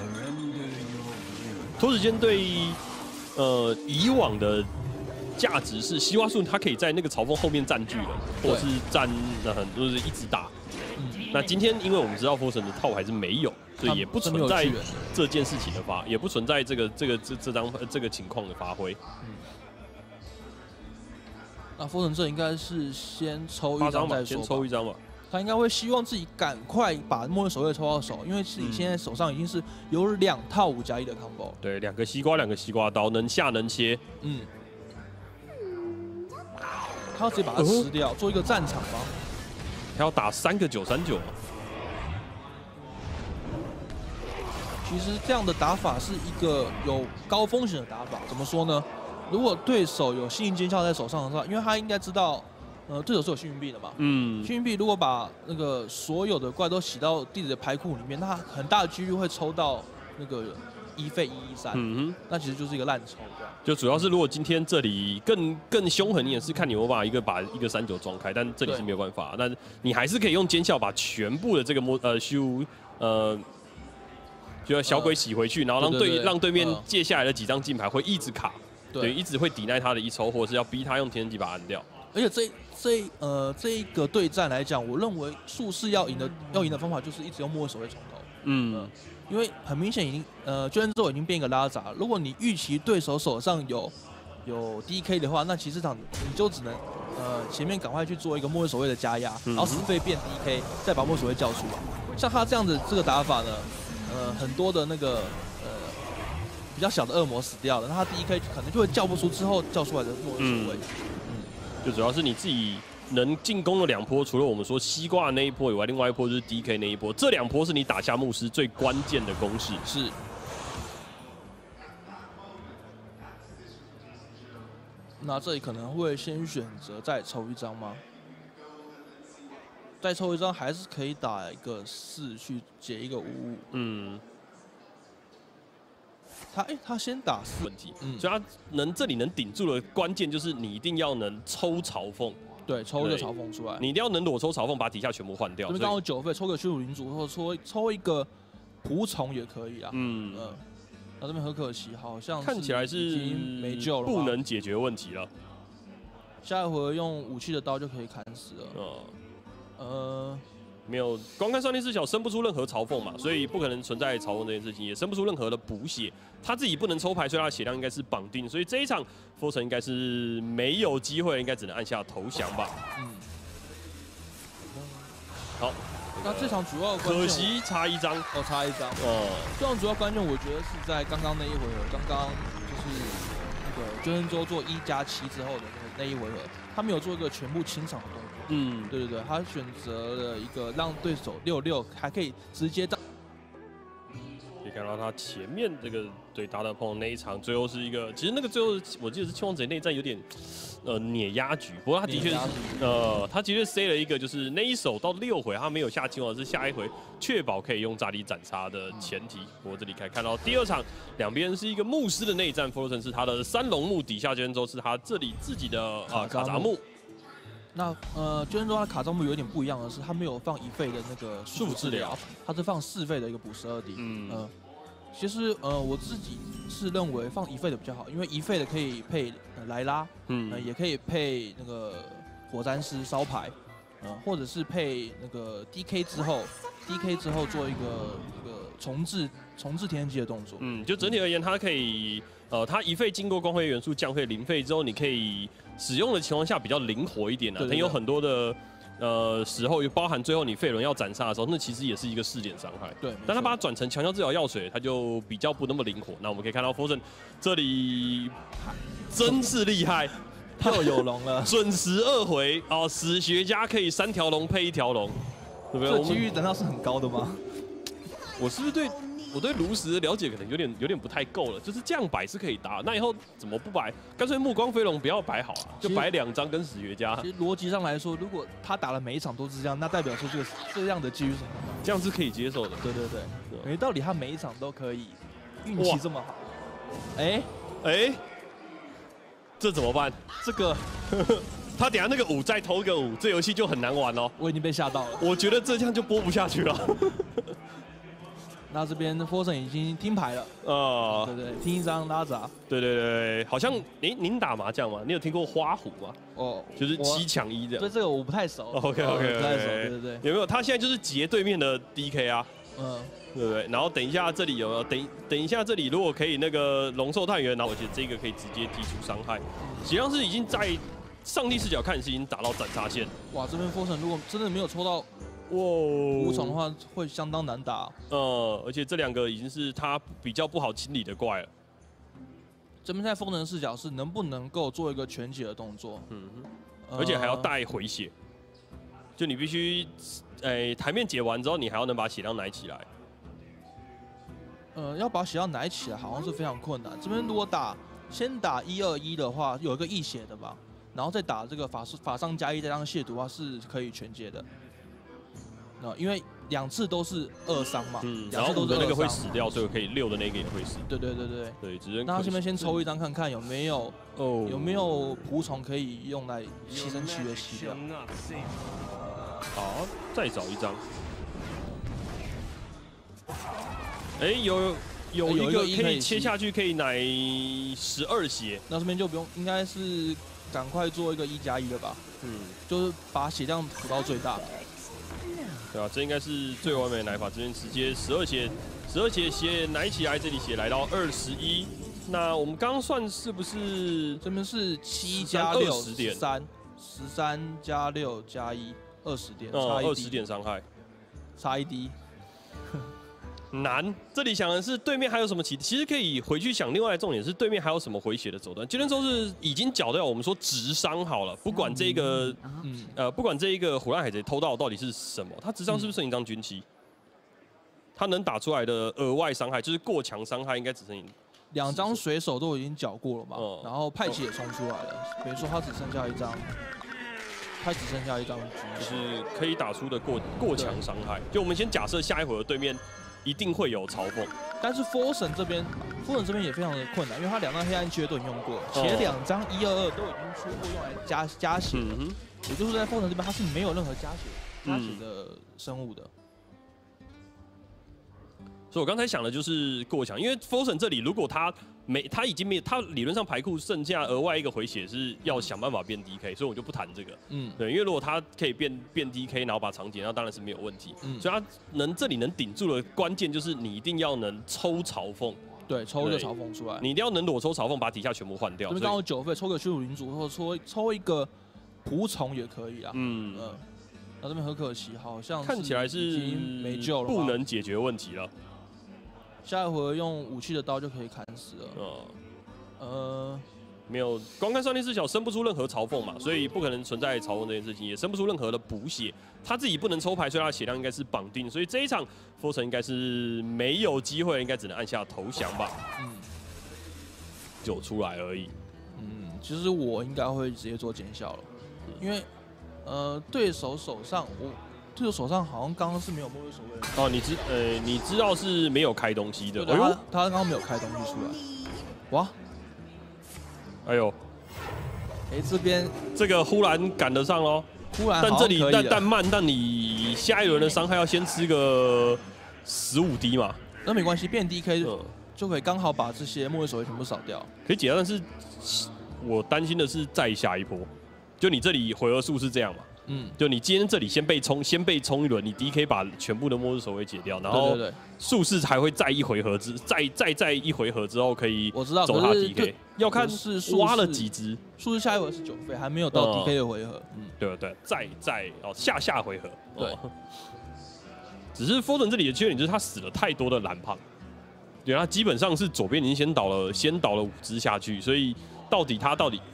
拖时间对以往的。价值是西瓜树，它可以在那个嘲讽后面占据了，或是占就是一直打。那今天因为我们知道 Forsen 的套还是没有，所以也不存在这件事情的也不存在这个情况的发挥。 那 Forsen 这应该是先抽1张再说， 先抽1张吧。 他应该会希望自己赶快把末日守卫抽到手，因为自己现在手上已经是有2套5+1的 combo。 对，2个西瓜，2个西瓜刀，能下能切。 他要直接把它吃掉，做一个战场吗？ 他要打3个939。 其实这样的打法是一个有高风险的打法。怎么说呢？如果对手有幸运尖鞘在手上的话，因为他应该知道，对手是有幸运币的嘛。幸运币如果把那个所有的怪都洗到弟子的牌库里面，那很大的几率会抽到那个1费113。那其实就是一个烂抽。 就主要是如果今天这里更凶狠一点，是看你有没有把一个39装开，但这里是没有办法。但你还是可以用尖鞘把全部的这个就小鬼洗回去，然后让对面借下来的几张金牌会一直卡，对，一直会抵耐他的一抽，或者是要逼他用天机把它按掉。 而且这一个对战来讲，我认为术士要赢的方法就是一直用末日守卫从头。因为很明显已经捐之后已经变一个拉杂。如果你预期对手手上有 DK 的话，那其实场你就只能前面赶快去做一个末日守卫的加压，然后死费变 DK， 再把末日守卫叫出来。像他这样子这个打法呢，很多的那个比较小的恶魔死掉了，那他 DK 可能就会叫不出之后叫出来的末日守卫。 就主要是你自己能进攻的2波，除了我们说西瓜的那一波以外，另外一波就是 DK 那一波。这2波是你打下牧师最关键的攻势。 是。那这里可能会先选择再抽1张吗？再抽1张还是可以打一个4去解一个55。他先打4 问题，所以他这里能顶住的关键就是你一定要能抽嘲讽。 对，抽一个嘲讽出来， 你一定要能裸抽嘲讽，把底下全部换掉。 这边刚好9费，抽个驱逐领主，或者抽一个仆从也可以啊。那这边很可惜，好像看起来是已经没救了， 不能解决问题了。 下一回用武器的刀就可以砍死了。 没有，光看少年四小生不出任何嘲讽嘛，所以不可能存在嘲讽这件事情，也生不出任何的补血。他自己不能抽牌，所以他的血量应该是绑定，所以这一场佛神应该是没有机会，应该只能按下投降吧。好， 那这场主要可惜差1张， 差1张。这场主要关键我觉得是在刚刚那一回合，刚刚就是那个捐身周做1+7之后的那一回合，他没有做一个全部清场的动作。对，他选择了一个让对手66，还可以直接到。 可以看到他前面这个对达德碰那一场，最后是一个，其实那个最后我记得是七王贼内战有点碾压局，不过他的确是他的确塞了一个，就是那一手到6回他没有下七王，是下一回确保可以用炸力斩杀的前提。不过这里可以看到第2场两边是一个牧师的内战，佛罗森是他的3龙木底下捐之后是他这里自己的卡扎木。 那就跟说它卡账目有点不一样的是，它没有放1费的那个束缚治疗，它是放4费的一个补12滴。其实我自己是认为放1费的比较好，因为1费的可以配莱拉，也可以配那个火战师烧牌，或者是配那个 DK 之后做一个重置天然机的动作。 就整体而言，它可以它1费经过光辉元素降费0费之后，你可以使用的情况下比较灵活一点啊，它有很多的。时候包含最后你费伦要斩杀的时候，那其实也是一个4点伤害。 对， 但他把它转成强效治疗药水，它就比较不那么灵活。那我们可以看到 Forsen 这里真是厉害， 又有龙了， 准时2回哦，史学家可以3条龙配1条龙，对不对？ 这几率难道是很高的吗？ 我是不是我对炉石的了解可能有点不太够了，就是这样摆是可以打，那以后怎么不摆？干脆目光飞龙不要摆好了，就摆2张跟史学家。 其实逻辑上来说，如果他打了每一场都是这样，那代表说这样的几率是很高， 这样是可以接受的。 对，没道理他每一场都可以运气这么好。 这怎么办？ 这个他等下那个5再投个5，这游戏就很难玩哦。 我已经被吓到了， 我觉得这样就播不下去了。 那这边 Forsen 已经听牌了，对，听1张拉闸， 对，好像您打麻将吗？你有听过花虎吗？就是7抢1这样。 对这个我不太熟。 OK， 不太熟，对。 有没有？他现在就是截对面的 DK 啊，对不对？然后等一下这里有没有？等一下这里如果可以那个龙兽探员，然后我觉得这个可以直接剔除伤害，实际上是已经在上帝视角看是已经打到斩杀线。 哇，这边 Forsen 如果真的没有抽到。无虫的话会相当难打， 而且这2个已经是他比较不好清理的怪了。 这边在风能视角是能不能够做一个全解的动作， 而且还要带回血，就你必须，台面解完之后，你还要能把血量奶起来。 要把血量奶起来，好像是非常困难。这边如果先打121的话，有一个溢血的吧，然后再打这个法伤加1再加上亵渎的话，是可以全解的。因为2次都是2伤嘛， 然后5的那个会死掉，所以可以6的那个也会死。 对， 只是那他这边先抽1张看看有没有仆从可以用来牺牲契约吸掉。 好，再找1张。有一个可以切下去，可以奶12血。 那这边就不用，应该是赶快做一个1+1了吧？就是把血量补到最大。 对啊，这应该是最完美的奶法。这边直接12血血奶起来，这里血来到21。那我们刚刚算是不是这边是7加6 13加6加1 20点，差 20点伤害， 差1滴。 难，这里想的是对面还有什么其实可以回去想。另外的重点是对面还有什么回血的手段。杰伦州是已经缴掉我们说直伤好了，不管这个不管这一个虎烂海贼偷到底是什么，他直伤是不是剩1张军旗？他能打出来的额外伤害就是过强伤害，应该只剩 2张水手都已经缴过了嘛，然后派系也冲出来了，比如说他只剩下1张。他只剩下1张局， 就是可以打出的过强伤害。就我们先假设下一回合对面一定会有嘲讽， 但是 Forsen 这边也非常的困难，因为他2张黑暗契约都已经用过，且2张122都已经出过用来加血，也就是在 Forsen 这边他是没有任何加血的生物的。 所以我刚才想的就是过强，因为 Forsen 这里如果他已经没有，他理论上牌库剩下额外1个回血是要想办法变 DK， 所以我就不谈这个。对，因为如果他可以变 DK， 然后把长解，那当然是没有问题。所以他这里能顶住的关键就是你一定要能抽嘲讽， 对，抽一个嘲讽出来， 你一定要能裸抽嘲讽，把底下全部换掉。 这边刚好9费，抽个驱逐领主，或者抽一个仆从也可以啊。那这边很可惜，好像看起来是没救了， 不能解决问题了。 下一回用武器的刀就可以砍死了。 没有，光看上帝视角生不出任何嘲讽嘛，所以不可能存在嘲讽这件事情，也生不出任何的补血。他自己不能抽牌，所以他的血量应该是绑定，所以这一场 Forsen 应该是没有机会，应该只能按下投降吧。就出来而已。 其实我应该会直接做减效了，因为对手手上好像刚刚是没有末日守卫人。 你知道是没有开东西的。 对，他刚刚没有开东西出来。哇！ 哎呦！ 这边这个忽然赶得上喽，但这里但慢，但你下一轮的伤害要先吃个15滴嘛。 那没关系，变 DK 就可以刚好把这些末日守卫全部扫掉， 可以解掉。但是我担心的是再下一波，就你这里回合数是这样嘛？就你今天这里先被冲一轮，你 DK 把全部的末日守卫解掉，然后术士还会再一回合再一回合之后可以走他 DK， 要看是挖了几只。 术士下一回合是9费，还没有到 DK 的回合。 对，再下回合。对，只是 Frozen 这里的缺点就是他死了太多的蓝胖，对，他基本上是左边已经先倒了5只下去，所以到底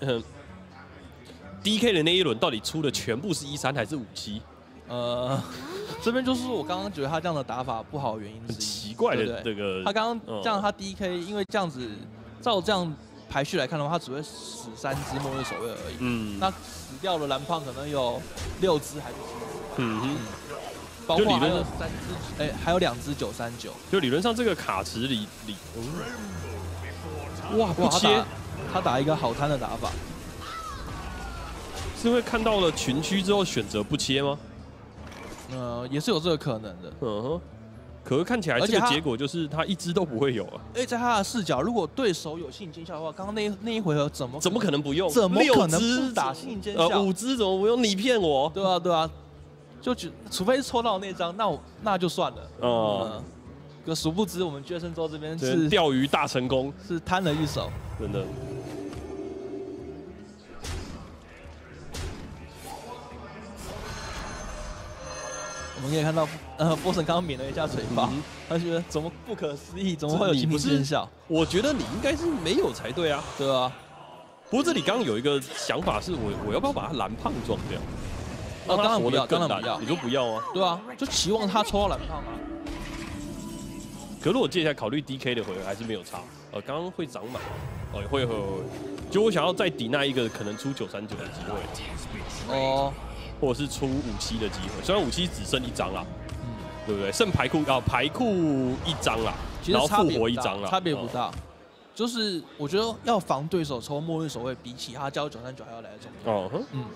DK 的那一轮到底出的全部是13还是57？ 这边就是我刚刚觉得他这样的打法不好的原因之一。 很奇怪的这个， 他刚刚这样他 DK， 因为这样子照这样排序来看的话，他只会死3只末日守卫而已。那死掉的蓝胖可能有6只还是7只。包括还有3只，还有2只939。 就理论上这个卡池里，哇不切， 他打一个好贪的打法。 是会看到了群区之后选择不切吗？ 也是有这个可能的。 可是看起来这个结果就是他一只都不会有啊。 在他的视角，如果对手有心理尖笑的话，刚刚那一回合怎么可能不用？ 怎么可能不打心理尖笑 ？5只怎么不用？你骗我？ 对啊，就除非是抽到那张，那就算了。可殊不知我们决胜周这边是钓鱼大成功， 是贪了一手， 真的。 我们可以看到波神刚刚抿了一下嘴巴，他觉得怎么不可思议，怎么会有心理尖笑？ 我觉得你应该是没有才对啊， 对啊。 不过这里刚刚有一个想法是我要不要把他蓝胖撞掉？ 当然不要，当然不要。你说不要吗？ 对啊，就期望他抽到蓝胖啊。 可如果接下来考虑 DK 的回合还是没有差。刚刚会涨满，会。就我想要再抵那一个可能出939的机会。或者是出57的机会，虽然57只剩1张啦，对不对？剩排库1张啦，然后复活1张啦， 差别不大。就是我觉得要防对手抽末日守卫，比起他交939还要来得重要。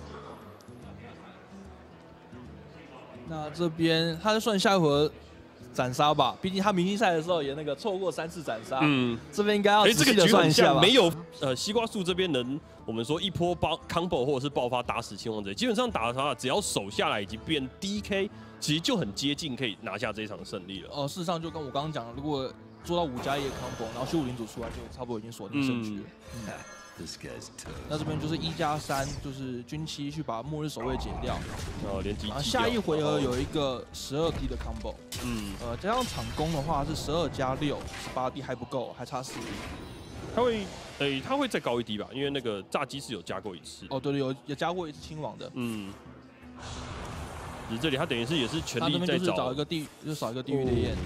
那这边他就算下一回合斩杀吧，毕竟他明星赛的时候也那个错过3次斩杀。这边应该要仔细的算一下吧。 没有西瓜树这边能。我们说一波combo 或者是爆发打死亲王贼，基本上打他只要守下来以及变 DK， 其实就很接近可以拿下这一场胜利了。 事实上就跟我刚刚讲的，如果做到5+1的 combo， 然后虚无领主出来，就差不多已经锁定胜局了。那这边就是1+3，就是军旗去把末日守卫解掉。 连击。 下一回合有一个12滴的 combo。加上场攻的话是12+6，18滴还不够，还差4滴。 他会再高1滴吧，因为那个炸鸡是有加过1次。 对，有加过1次亲王的。 只是这里他等于是也是全力在找。找一个地狱烈焰。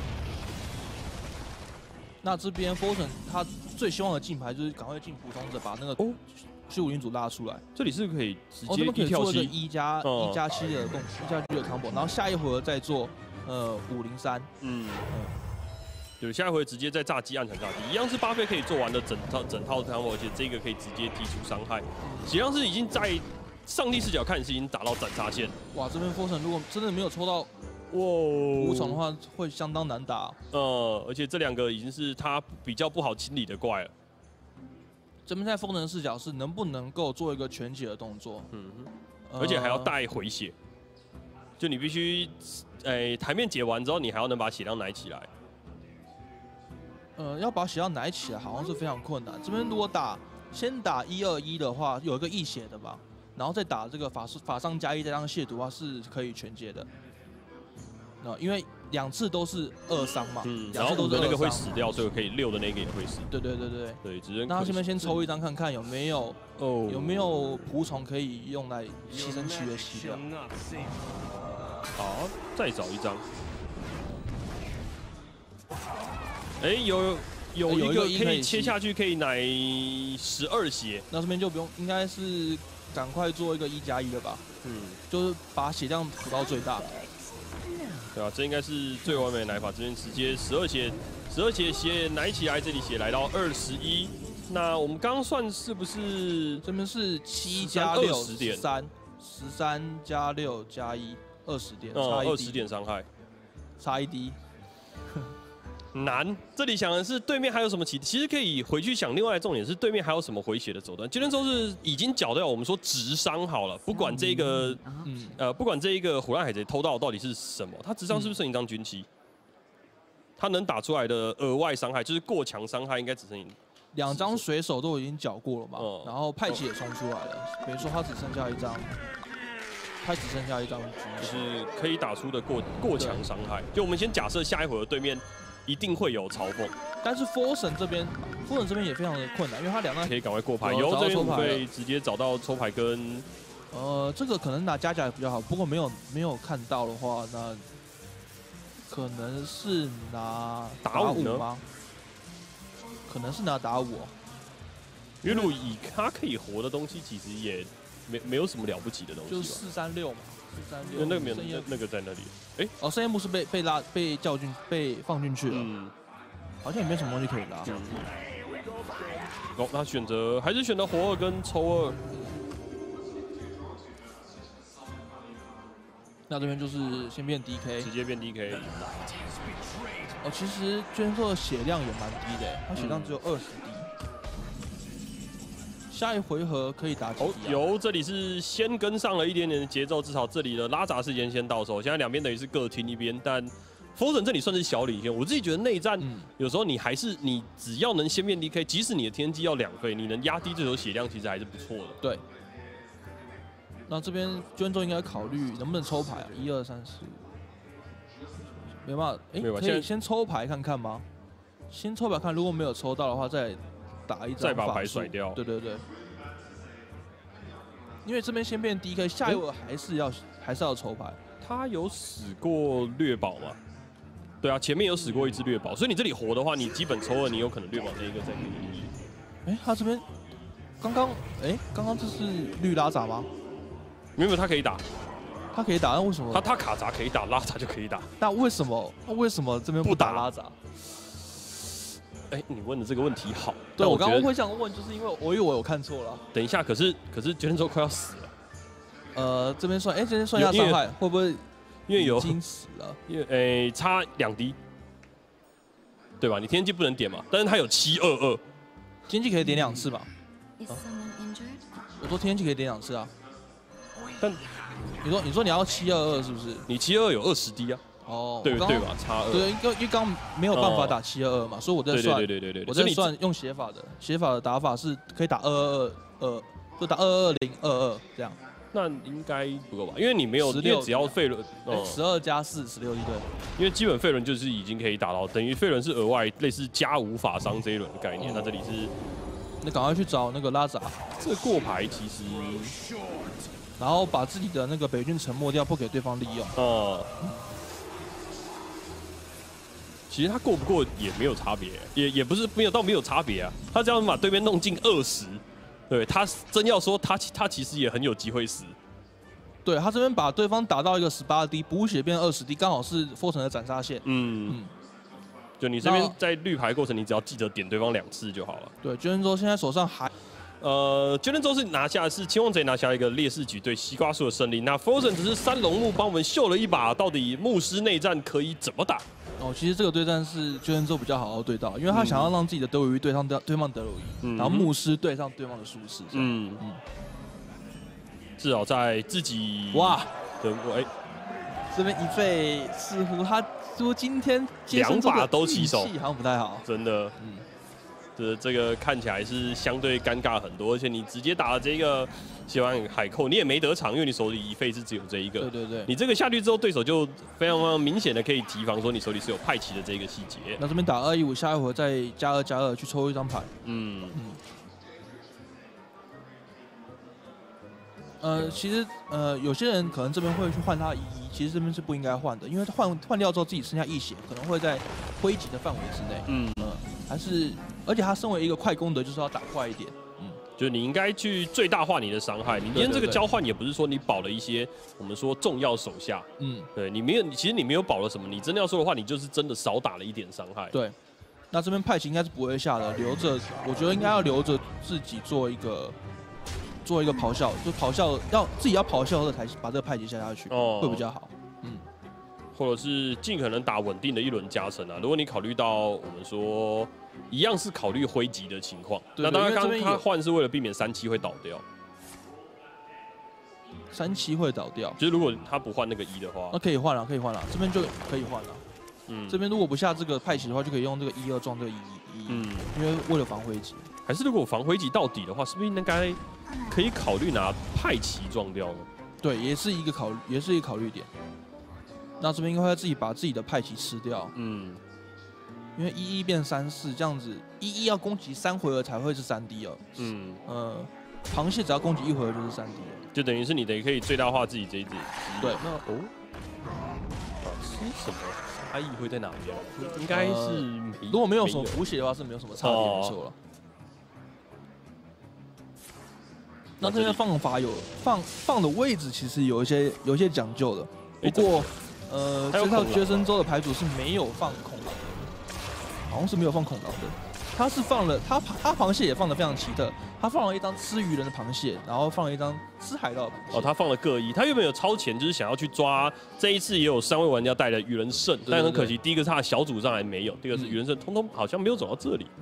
那这边 Fortune 他最希望的进牌就是赶快进普通者，把那个虚无领主拉出来。 这里是可以直接 1跳7 1+7 的动1+7的 combo， 然后下一回合再做503。 对，下一回直接在炸鸡暗场炸鸡，一样是8费可以做完的整套 combo， 而且这个可以直接剔除伤害，实际上是已经在上帝视角看是已经打到斩杀线。 哇，这边 Fortune 如果真的没有抽到无宠的话，会相当难打。 而且这2个已经是他比较不好清理的怪了。 这边在Fortune的视角是能不能够做一个全解的动作， 而且还要带回血，就你必须台面解完之后，你还要能把血量奶起来。 要把血量奶起来，好像是非常困难。这边如果先打121的话，有一个溢血的吧，然后再打这个法伤+1，再让亵渎的话是可以全解的。因为2次都是2伤嘛， 然后5的那个会死掉，所以可以6的那个也会死。 对， 只是那这边先抽1张看看有没有仆从可以用来牺牲契约吸掉。 好，再找1张。有一个可以切下去，可以奶12血。 那这边就不用，应该是赶快做一个1+1了吧？就是把血量补到最大。 对啊，这应该是最完美的奶法。这边直接12血血奶起来，这里血来到21， 那我们刚刚算是不是这边是7加6 10点13加6加1 20点，差 20点伤害， 差1滴。 难，这里想的是对面还有什么其实可以回去想。另外的重点是对面还有什么回血的手段。Jalen Zhou是已经缴掉我们说直伤好了，不管这个不管这一个虎烂海贼偷到到底是什么，他直伤是不是剩一张军旗？他能打出来的额外伤害就是过强伤害，应该只剩 2张水手都已经缴过了嘛，然后派奇也冲出来了，等于说他只剩下1张。他只剩下1张局， 就是可以打出的过强伤害。就我们先假设下一回合对面一定会有嘲讽， 但是 Forsen 这边也非常的困难，因为他2张可以赶快过牌，由这边会直接找到抽牌跟这个可能拿加甲比较好，不过没有看到的话，那可能是拿打5 吗？可能是拿打5哦， 因为如果以他可以活的东西，其实也。没有什么了不起的东西， 就是436嘛，436。 那个没有，那个在那里。哎， 哦，圣夜幕是被叫进被放进去了，好像也没什么东西可以拉。 哦，他还是选择活2跟抽2。 那这边就是先变 DK， 直接变 DK。 哦，其实Jalen Zhou的血量也蛮低的，他血量只有20滴。下一回合可以打几滴有，这里是先跟上了一点点的节奏，至少这里的拉扎是先到手。现在两边等于是各听一边，但 Forsen 这里算是小领先。我自己觉得内战有时候你只要能先变 DK， 即使你的天机要2费，你能压低对手血量，其实还是不错的。 对。那这边Jalen Zhou应该考虑能不能抽牌啊？1、2、3、4，没办法，可以先抽牌看看吗？先抽牌看，如果没有抽到的话，再打1张， 再把牌甩掉。 对，因为这边先变 DK， 下一回还是要抽牌。 他有使过掠宝吗？对啊，前面有使过1只掠宝，所以你这里活的话，你基本抽2，你有可能掠宝这一个再给你。 他这边刚刚这是绿拉扎吗？ 没有，他可以打。 他可以打，那为什么他卡扎可以打，拉扎就可以打？ 那为什么这边不打拉扎？ 你问的这个问题好。 对，我刚刚会想问，就是因为我有看错了。 等一下，可是Jalen Zhou快要死了。这边算，这边算一下伤害，会不会因为已经死了？ 因为差2滴，对吧？你天机不能点嘛，但是他有722， 天机可以点2次吧？我说天机可以点2次啊。 但你说你要722是不是？ 你722有20滴啊。 哦， 对吧？差2。 对，因为刚没有办法打722嘛，所以我在算。 对。 我在算用写法的打法是可以打222，就打22022这样。 那应该不够吧？因为你没有，因为只要费轮 ，12加4 16滴对。 因为基本费轮就是已经可以打到，等于费轮是额外类似加5法伤这一轮的概念。那这里是， 那赶快去找那个拉扎。 这个过牌其实， 然后把自己的那个北军沉没掉，不给对方利用。 其实他过不过也没有差别，也不是没有差别啊。他只要把对面弄进20，对他真要说他其实也很有机会死。 对他这边把对方打到一个18滴，补血变20滴，刚好是 Forsen 的斩杀线。 就你这边在绿牌过程，你只要记得点对方2次就好了。 对，Jalen Zhou现在手上还。 Jalen Zhou是青王贼拿下一个劣势局对西瓜树的胜利。那 Forsen 只是3龙木帮我们秀了一把，到底牧师内战可以怎么打？ 其实这个对战是Jalen Zhou比较好对到，因为他想要让自己的德鲁伊对上对方德鲁伊，然后牧师对上对方的术士。 至少在自己这边一费似乎他说今天 2把都起手， 好像不太好， 真的。这个看起来是相对尴尬很多，而且你直接打了这个喜欢海寇，你也没得场，因为你手里一费是只有这一个。 对。 你这个下去之后，对手就非常明显的可以提防说你手里是有派奇的这个细节。 那这边打215，下一回再加2去抽1张牌。其实有些人可能这边会去换他1，其实这边是不应该换的，因为换掉之后自己剩下1血，可能会在挥击的范围之内。而且他身为一个快攻的，就是要打快一点。 就是你应该去最大化你的伤害。你今天这个交换也不是说你保了一些我们说重要手下。对你没有，其实你没有保了什么。你真的要说的话，你就是真的少打了1点伤害。 对， 那这边派系应该是不会下的，留着，我觉得应该要留着自己做一个咆哮，就咆哮自己要咆哮后才把这个派系下去，会比较好。 或者是尽可能打稳定的一轮加成啊。如果你考虑到我们说一样是考虑灰级的情况，那当然刚刚他换是为了避免3-7会倒掉。 3-7会倒掉， 就是如果他不换那个1的话， 那可以换了，这边就可以换了。这边如果不下这个派系的话，就可以用这个1-2撞这个1-1，因为为了防灰级。 还是如果防灰级到底的话，是不是应该可以考虑拿派旗撞掉呢？ 对，也是一个考虑点。那这边应该会自己把自己的派旗吃掉，因为1-1变3-4这样子，1-1要攻击3回合才会是3D 哦。螃蟹只要攻击1回合就是3D 了， 就等于是你可以最大化自己这一只。 对， 那吃什么差异会在哪边？应该是如果没有什么补血的话，是没有什么差别，没错了。那这边放法放的位置其实有一些讲究的，不过这套决胜周的牌组是没有放空狼的，好像是没有放空狼的。他是放了他螃蟹也放的非常奇特，他放了一张吃鱼人的螃蟹，然后放了一张吃海盗的螃蟹。 他放了各一。他原本有超前，就是想要去抓，这一次也有3位玩家带的鱼人胜，但很可惜，第一个是他的小组上还没有，第二个是鱼人胜，通通好像没有走到这里。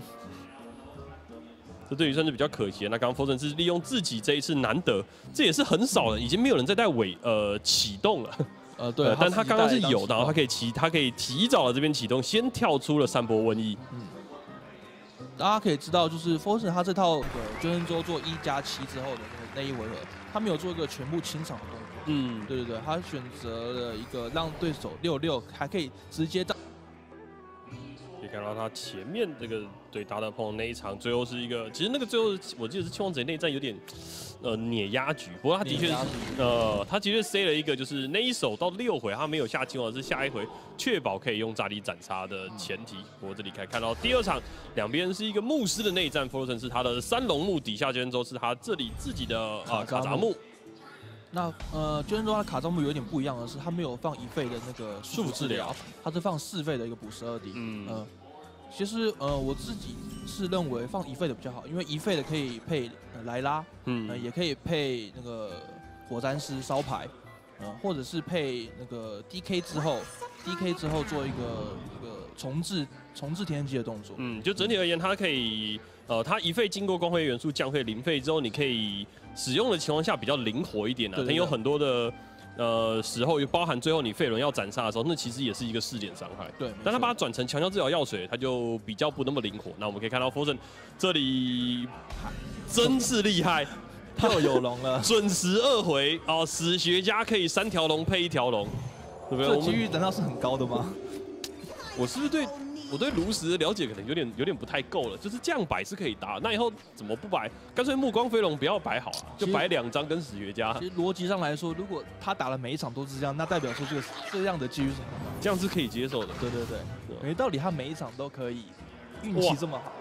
这对于算是比较可惜的。那刚刚 Frozen 是利用自己这一次难得，这也是很少了，已经没有人再带启动了。 对， 但他刚刚是有，然后他可以提早了这边启动，先跳出了3波瘟疫。 大家可以知道，就是 Frozen 他这套决胜周做1+7之后的那一回合，他没有做一个全部清场的动作。对，他选择了一个让对手6-6，还可以直接到。 可以看到他前面这个对达德碰那一场，最后是一个，其实那个最后我记得是七王贼内战有点碾压局，不过他的确是他的确塞了一个，就是那一手到6回他没有下七王，是下一回确保可以用炸力斩杀的前提。不过这里可以看到第2场两边是一个牧师的内战 ，Frozen 是他的3龙木，底下决胜周是他这里自己的卡扎木。 那决胜周他卡扎木有点不一样的是，他没有放1费的那个束缚治疗，他是放4费的一个补12D。其实我自己是认为放1费的比较好，因为1费的可以配莱拉，也可以配那个火战师烧牌，或者是配那个 DK 之后做一个重置天然机的动作。 就整体而言，它可以它1费经过光辉元素降费0费之后，你可以使用的情况下比较灵活一点啊，它有很多的时候，包含最后你费伦要斩杀的时候，那其实也是一个4点伤害。 对， 但他把它转成强效治疗药水，它就比较不那么灵活。那我们可以看到 Frozen 这里真是厉害， 又有龙了， 准时2回哦，史学家可以3条龙配1条龙，对不对？ 这几率难道是很高的吗？ 我是不是我对炉石的了解可能有点不太够了，就是这样摆是可以打，那以后怎么不摆？干脆目光飞龙不要摆好了，就摆2张跟史学家。 其实逻辑上来说，如果他打了每一场都是这样，那代表说这样的几率是很高， 这样是可以接受的。 对，没道理他每一场都可以运气这么好。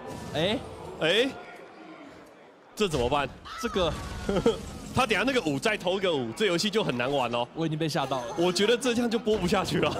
这怎么办？ 这个他等下那个5再投一个5，这游戏就很难玩哦。 我已经被吓到了， 我觉得这样就播不下去了。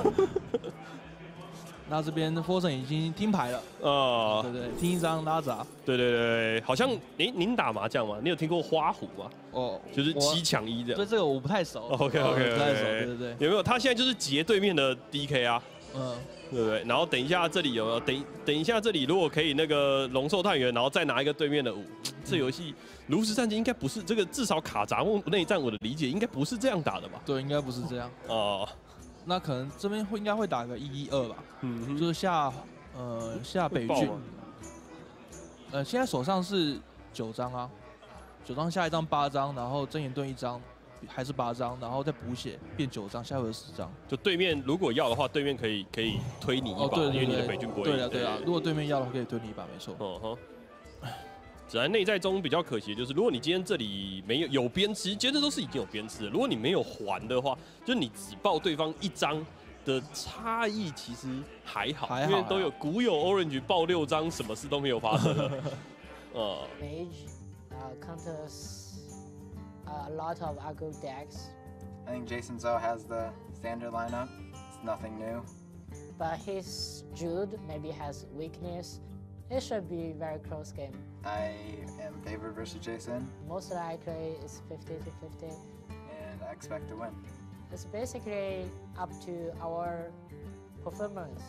那这边 Frozen 已经听牌了，对，听一张拉闸， 对，好像您打麻将吗？你有听过花虎吗？就是7抢1这样。 对这个我不太熟。 OK， 不太熟，对。 有没有？他现在就是截对面的 DK 啊，对不对？然后等一下这里有没有？等一下这里如果可以那个龙兽探员，然后再拿一个对面的5，这游戏炉石战机应该不是这个，至少卡扎木内战我的理解应该不是这样打的吧？ 对，应该不是这样。那可能这边应该会打个1-1-2吧，就是下北郡。现在手上是9张啊，9张下一张8张，然后真言盾1张，还是8张，然后再补血变9张，下回合10张。 就对面如果要的话，对面可以推你一把，因为你的北郡不会。 对啊，如果对面要的话，可以推你一把，没错。 只然内在中比较可惜的就是，如果你今天这里没有鞭笞，其实这都是已经有鞭笞了。如果你没有还的话，就是你只爆对方1张的差异，其实还好，因为都有古有 Orange 爆6张，什么事都没有发生。 Mage counters a lot of aggro decks. I think Jason Zhou has the standard lineup. It's nothing new. but he's Jude, maybe has weakness. It should be a very close game. I am favored versus Jason. Most likely it's 50-50. And I expect to win. It's basically up to our performance.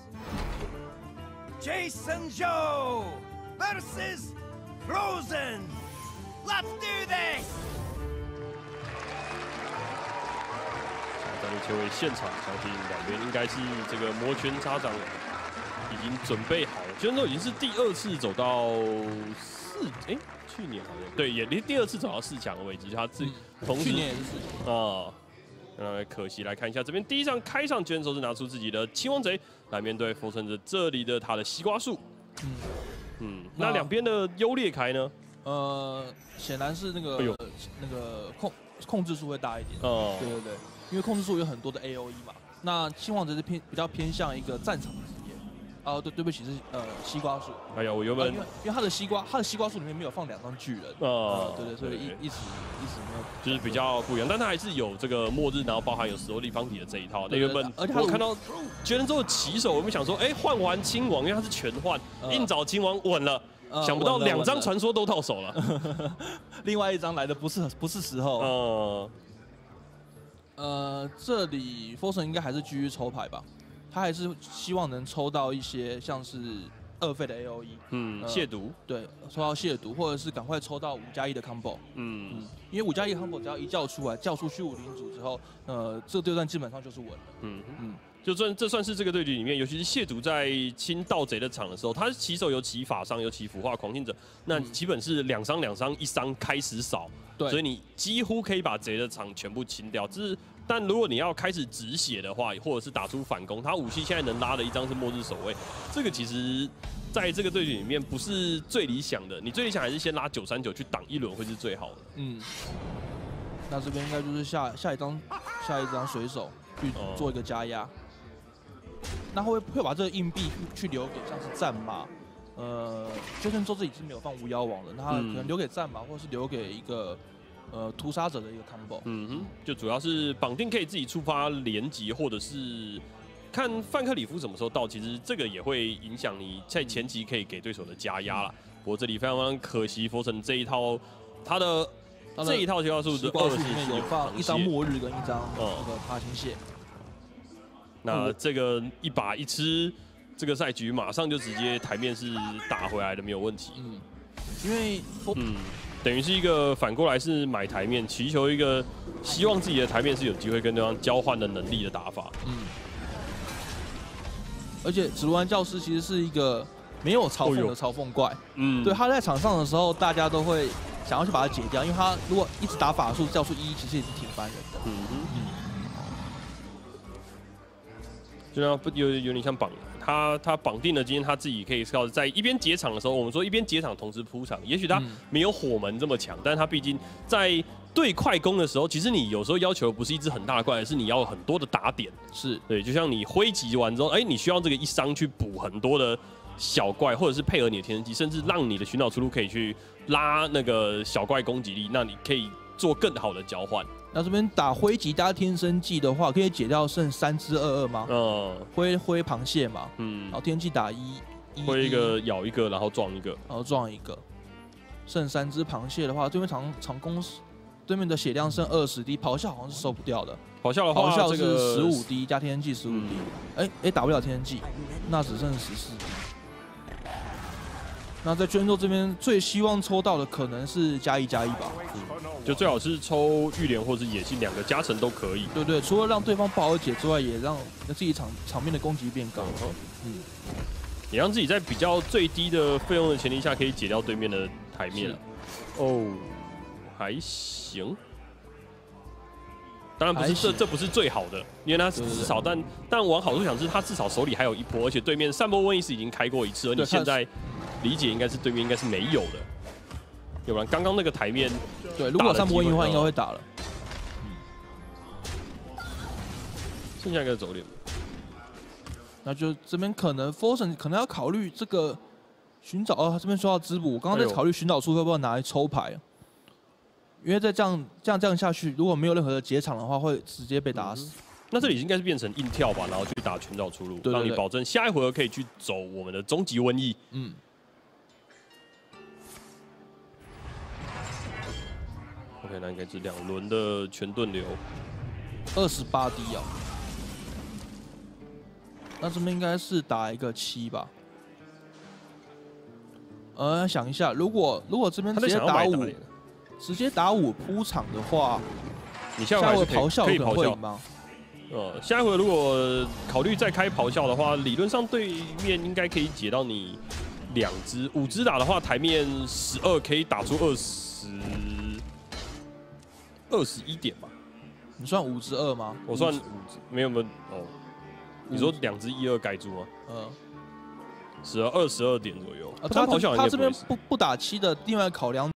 Jason Joe versus Frozen. Let's do this! 战略切回现场，相信两边应该是这个摩拳擦掌，已经准备好了。全都已经是第2次走到去年好像对，也第2次走到4强的位置，他同时去年也是4强啊。可惜来看一下这边第一场开场，选手是拿出自己的青王贼来面对佛城者这里的他的西瓜树。那两边的优劣开呢？ 显然是那个控制数会大一点。 哦， 对，因为控制数有很多的 AOE 嘛。那青王贼是比较偏向一个战场的职业。对不起，是西瓜树。 哎呀，我原本因为它的西瓜树里面没有放2张巨人。对，所以一直没有， 就是比较不一样，但它还是有这个末日，然后包含有石头立方体的这一套。那原本我看到绝人之后起手，我们想说，换完亲王，因为它是全换，硬找亲王稳了。想不到2张传说都到手了， 另外1张来的不是时候。这里 Forsen 应该还是继续抽牌吧，他还是希望能抽到一些像是2费的 AOE， 亵渎， 对，抽到亵渎，或者是赶快抽到5+1的 combo， 因为5+1 combo 只要一叫出来，叫出虚无领主之后，这个对战基本上就是稳了， 就这算是这个对局里面，尤其是亵渎在清盗贼的场的时候，他起手有起法伤，有起腐化狂信者，那基本是2伤1伤开始扫，所以你几乎可以把贼的场全部清掉。但如果你要开始止血的话，或者是打出反攻，他武器现在能拉的1张是末日守卫，这个其实在这个对局里面不是最理想的，你最理想还是先拉939去挡1轮会是最好的。 那这边应该就是下一张水手去做一个加压。那会把这个硬币去留给像是战马，Jason Joe自己是没有放无妖王的，那他可能留给战马，或者是留给一个屠杀者的一个 combo。 就主要是绑定可以自己触发连击，或者是看范克里夫什么时候到，其实这个也会影响你在前期可以给对手的加压啦。不过这里非常可惜，佛城这一套他的这一套西瓜树的 2里面有放1张末日跟1张那个爬行蟹。 那这个一把一吃，这个赛局马上就直接台面是打回来的，没有问题。 因为等于是一个反过来是买台面，祈求一个希望自己的台面是有机会跟对方交换的能力的打法。 而且指环教师其实是一个没有嘲讽的嘲讽怪。对，他在场上的时候，大家都会想要去把它解掉，因为他如果一直打法术叫出1，其实也是挺烦人的。 就像有点像他绑定了今天他自己可以靠在一边解场的时候，我们说一边解场同时铺场，也许他没有火门这么强，但是他毕竟在对快攻的时候，其实你有时候要求不是一只很大的怪，而是你要有很多的打点。对，就像你挥击完之后，你需要这个1伤去补很多的小怪，或者是配合你的天生技，甚至让你的寻找出路可以去拉那个小怪攻击力，那你可以做更好的交换。 那这边打挥击加天生技的话，可以解掉剩3只22吗？挥螃蟹嘛，然后天气打1， 挥一个咬一个，然后撞一个， 然后撞一个，剩3只螃蟹的话，对面长攻对面的血量剩20滴，咆哮好像是收不掉的。 咆哮的话， 咆哮是15滴加天生技15滴，打不了天生技，那只剩14滴。那在捐咒这边最希望抽到的可能是+1吧， 就最好是抽玉莲或是野性2个加成都可以。 对，除了让对方不好解之外，也让自己场面的攻击变高。 也让自己在比较最低的费用的前提下，可以解掉对面的台面。还行。当然不是，这不是最好的，因为他至少但往好处想是，他至少手里还有1波，而且对面散播瘟疫是已经开过1次，而你现在理解应该是对面应该是没有的，要不然刚刚那个台面， 对，如果散播瘟疫的话，应该会打了。 剩下一个走脸， 那就这边可能 Forsen 可能要考虑这个寻找他这边说到滋补，我刚刚在考虑寻找术会不会拿来抽牌。因为再这样下去，如果没有任何的解场的话，会直接被打死。 那这里应该是变成硬跳吧，然后去打群岛出路，让你保证下一回合可以去走我们的终极瘟疫。嗯。OK， 那应该是2轮的全盾流 ，28滴啊。那这边应该是打一个7吧。想一下，如果这边直接打5，直接打5铺场的话， 你下回咆哮可以咆哮吗？ 下一回如果考虑再开咆哮的话，理论上对面应该可以解到你2只，5只打的话，台面12可以打出21点吧？ 你算5之2吗？ 我算5只，没有哦。你说2只1-2盖住吗？22点左右。 他这边不打7的另外考量。